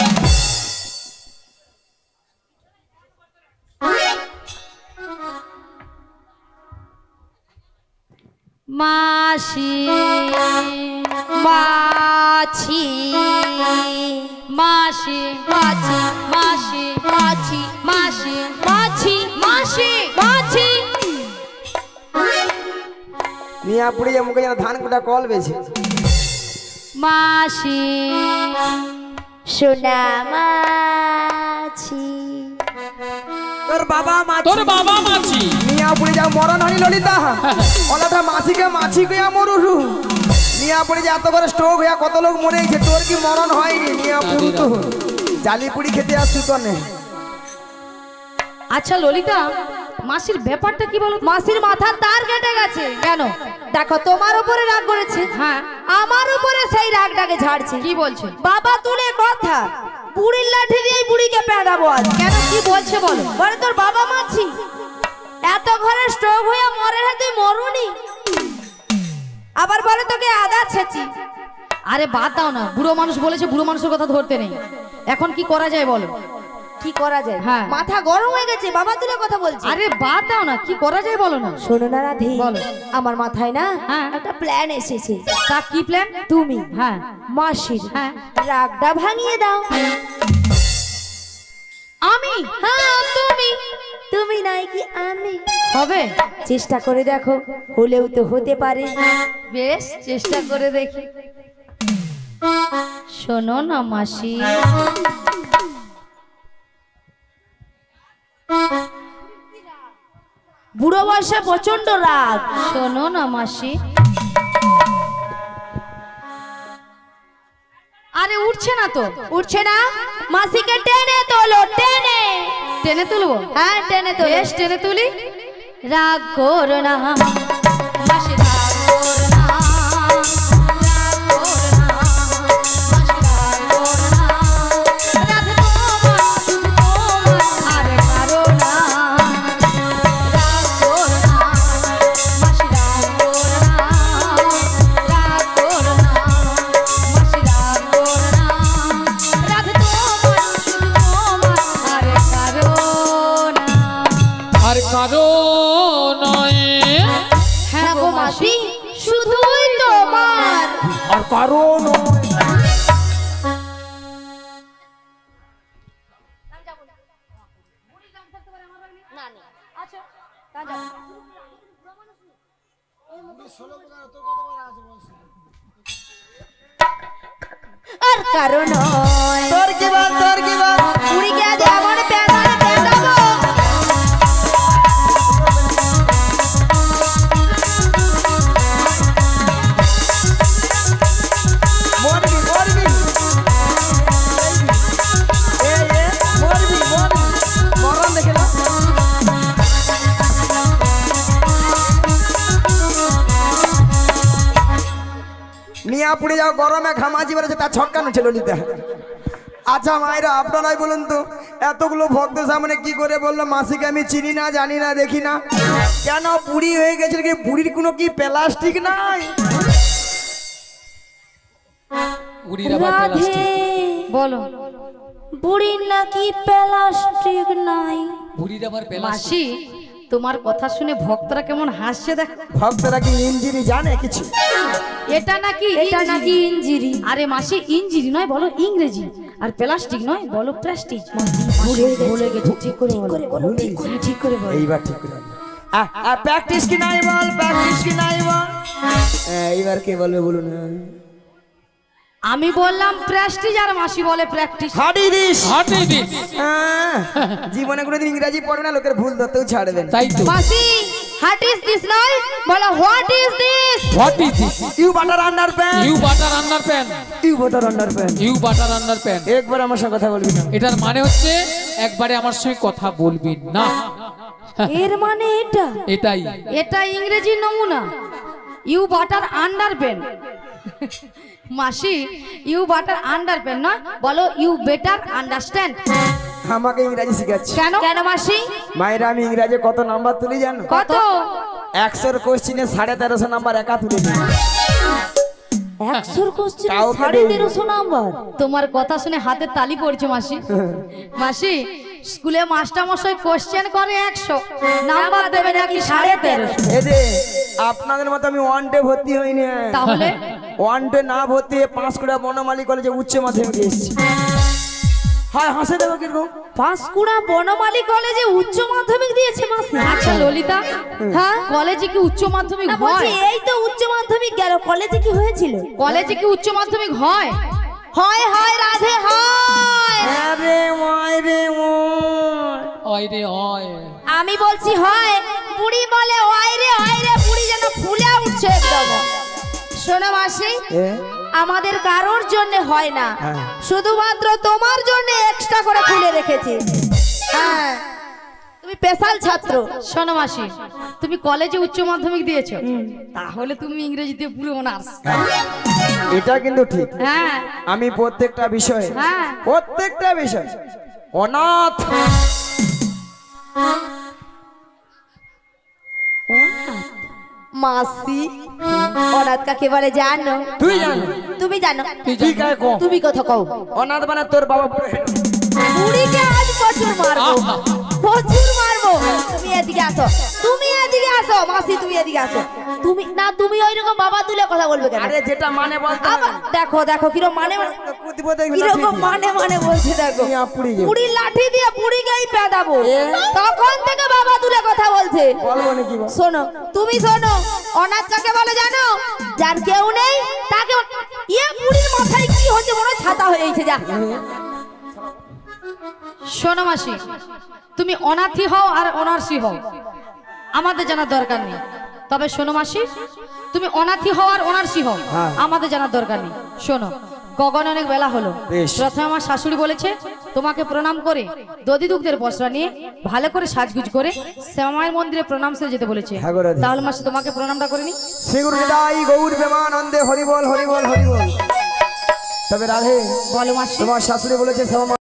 মাসি মাছি মাসি মাছি মাসি মাছি মাসি মাছি মাসি মাছি নিয়া পুড়ে মুখে যেন ধান কোটা কল বেছে। মাসি সোনা মাছি তোর বাবা মাছি, তোর বাবা মাছি। নিয়া পড়ে যাও মরণ হনি ললিতা ওলাটা মাছিকে মাছি গিয়া মরুরু নিয়া পড়ে যা এত করে স্ট্রোক হইয়া কত লোক মরে গেছে তোর কি মরণ হয়নি নিয়া পুরু তো জালি পুরি খেতে আসছু তো নে আচ্ছা ললিতা, মাসির ব্যাপারটা কি বলো? মাসির মাথার তার কেটে গেছে। কেন? দেখো তোমার উপরে রাগ করেছে, হ্যাঁ আমার উপরে সেই রাগটাকে ঝাড়ছে। কি বলছে? বাবা তুলে কথা, বুড়ির লাঠি দিয়ে বুড়িকে পেড়াবো আজ। কেন, কি বলছে বলো? বলে তোর বাবা মাছি এত ঘরে স্ট্রোক হয়ে মরে, হ্যাঁ তুই মরুনি, আবার বলে তোকে আদা ছেঁচি। আরে বাদ দাও না, বুড়ো মানুষ বলেছে, বুড়ো মানুষের কথা ধরতে নেই। এখন কি করা যায় বলো? কি করা যায়? হ্যাঁ মাথা গরম হয়ে গেছে, বাবা তুলে কথা বলছে। আরে বাদ দাও না, কি করা যায় বলো না। শোনো না রাধে, বলো। আমার মাথায় না একটা প্ল্যান এসেছে। তা কি প্ল্যান? তুমি হ্যাঁ মাসির রাগটা ভাঙিয়ে দাও। আমি? হ্যাঁ তুমি। তুমি নাই কি আমি? হবে, চেষ্টা করে দেখো, হলেও তো হতে পারে। বেশ, চেষ্টা করে দেখি। শোনো না মাসি, বুড়ো বয়সে প্রচন্ড রাগ। শোনো না মাসি, আরে উঠছে না তো। উঠছে না? মাসিকে টেনে তোলো, টেনে টেনে তুলবো। হ্যাঁ টেনে তোলো। বেশ, টেনে তুলি। রাগ করো না মাসি, রাগ করো না, রাগ করো না মাসি, রাগ করো না, রাধে তোমার শুধু তোমার আর কারো না। রাগ করো না মাসি, রাগ করো না, রাগ করো না মাসি, রাগ করো না, রাধে তোমার শুধু তোমার আর কারো না। আর কারো নয়। হ্যাঁ গো মাসি, শুধুই তোমার আর কারণ আর কারণ তোর কি বাত, তোর কি বাত? পুরি কে আজ এমন পেঁদারে পেঁদাবো। মরবি মরবি এ মরবি মরবি মরণ দেখে না। নিয়া পুড়ে যাও গরমে ঘামাজি বেড়েছে, তার ছক্কানো ছিল নিতে। আচ্ছা মায়েরা আপনারাই বলুন তো, এতগুলো ভক্ত সামনে কি করে বললো মাসিকে আমি চিনি না, জানি না, দেখি না, কেন বুড়ি হয়ে গেছে? কি বুড়ির কোনো কি প্লাস্টিক নাই? বুড়ির আবার প্লাস্টিক? বলো, বুড়ির নাকি প্লাস্টিক নাই? বুড়ির আবার প্লাস্টিক? মাসি, তোমার কথা শুনে ভক্তরা কেমন হাসছে দেখ। ভক্তরা কি ইঞ্জিনি জানে কিছু? এটা নাকি ইঞ্জিরি। আরে মাসি, ইঞ্জিরি নয় বলো ইংরেজি, আর প্লাস্টিক নয় বলো প্লাস্টিক। ভুলে গেছি, ঠিক করে বলো, ঠিক করে বলো। এইবার ঠিক করে প্র্যাকটিস কি নাই বল, প্র্যাকটিস কি নাই বল। এইবার কে বলবে বলুন? আমি বললাম প্রেস্টিজ, আর মাসি বলে প্র্যাকটিস। হাডি দিস, হাঁটি দিস। জীবনে কোনোদিন ইংরেজি পড়বে না, লোকের ভুল ধরতেও ছাড়বেন। তাই তো। মাসি, হোয়াট ইজ দিস নয় বলো, what is this? What is this? You butter under pant, you butter under pant, you butter under pant. You butter under pant. একবার আমার সঙ্গে কথা বলবি না? এটার মানে হচ্ছে একবারে আমার সঙ্গে কথা বলবি না। এর মানে এটা? এটাই। এটা ইংরেজি নমুনা। You butter under pen. মাসি, ইউ বাটার আন্ডার পেন না, বলো ইউ বেটার আন্ডারস্ট্যান্ড। আমাকে ইংরেজি শিখাচ্ছি। কেন কেন মাসি? মায়েরা আমি ইংরেজি কত নাম্বার তুলি জানো? কত? 100 কোশ্চিনে 1350 নাম্বার একা তুলে দিই। 100 কোশ্চেন কাউকে 1350 নাম্বার। তোমার কথা শুনে হাতে তালি পড়ছে মাসি। মাসি, স্কুলে মাস্টার মশাই কোশ্চেন করে 100, নাম্বার দেবে নাকি 1350? এই যে আপনাদের মতো আমি ওয়ান ডে ভর্তি হইনি। তাহলে ওয়ান ডে না ভর্তি হয়ে 5কুড়া বনমালী কলেজে উচ্চ মাধ্যমিক এসেছি। হ্যাঁ হাসে দেবো কিরকম? 5কুড়া বনমালী কলেজে উচ্চ মাধ্যমিক দিয়েছে মাসি। আচ্ছা ললিতা, হ্যাঁ কলেজে কি উচ্চ মাধ্যমিক হয়? এই তো উচ্চ মাধ্যমিক গেল, কলেজে কি হয়েছিল? কলেজে কি উচ্চ মাধ্যমিক হয়? হয় হয় রাধে হয়। আরে ওই রে ওই রে ওই আমি বলছি হয়, বুড়ি বলে ওই রে বুড়ি যেন ফুলে উঠছে একদম। শোনো মাসি, আমাদের কারোর জন্য হয় না, শুধুমাত্র তোমার জন্য এক্সট্রা করে খুলে রেখেছি। হ্যাঁ, তুমি স্পেশাল ছাত্র। শোনো মাসি, তুমি কলেজে উচ্চ মাধ্যমিক দিয়েছো, তাহলে তুমি ইংরেজিতে পুরো অনার্স। এটা কিন্তু ঠিক। হ্যাঁ আমি প্রত্যেকটা বিষয় হ্যাঁ অনাথ। মাসি, অনাথ কাকে বলে জানো? তুই জানো? তুমি জানো? তুই কাকে কও? তুমি কথা কও। অনাথ মানে তোর বাবা পুরো বুড়িকে আজ প্রচুর মারবো, প্রচুর মারবো। তুমি এদিকে আসো, তুমি এদিকে আসো মাসি, তুমি এদিকে আসো। তুমি না, তুমি ওইরকম বাবা তুলে কথা বলবে কেন? আরে যেটা মানে বলতে আবার দেখো দেখো কিরকম কিরকম মানে বলছে। দেখো বুড়ি লাঠি দিয়ে বুড়িকেই পেদাবো, তখন থেকে বাবা তুলে কথা বলছে। বলবো নাকি? শোনো, তুমি শোনো, অনাথ কাকে বলে জানো? যার কেউ নেই তাকে। ইয়ে বুড়ির মাথায় কি হচ্ছে, মনে হয় ছাতা হয়েছে। যা শোনো মাসি, তুমি অনাথী হও আর অনার্সী হও, আমাদের জানার দরকার নেই। তবে শোনো মাসি, তুমি অনাথী হও আর অনার্সী হও, আমাদের জানার দরকার নেই। শোনো, গগন অনেক বেলা হলো, প্রথমে আমার শাশুড়ি বলেছে তোমাকে প্রণাম করে দধি দুগ্ধের পসরা নিয়ে ভালো করে সাজগুজ করে শ্যামামায়ের মন্দিরে প্রণাম সেরে যেতে বলেছে। তাহলে মাসি তোমাকে প্রণামটা করে নি। শ্রীগুরু নিতাই গৌর প্রেমানন্দে হরিবল হরিবল হরিবল। তবে রাধে, বলো মাসি। তোমার শাশুড়ি বলেছে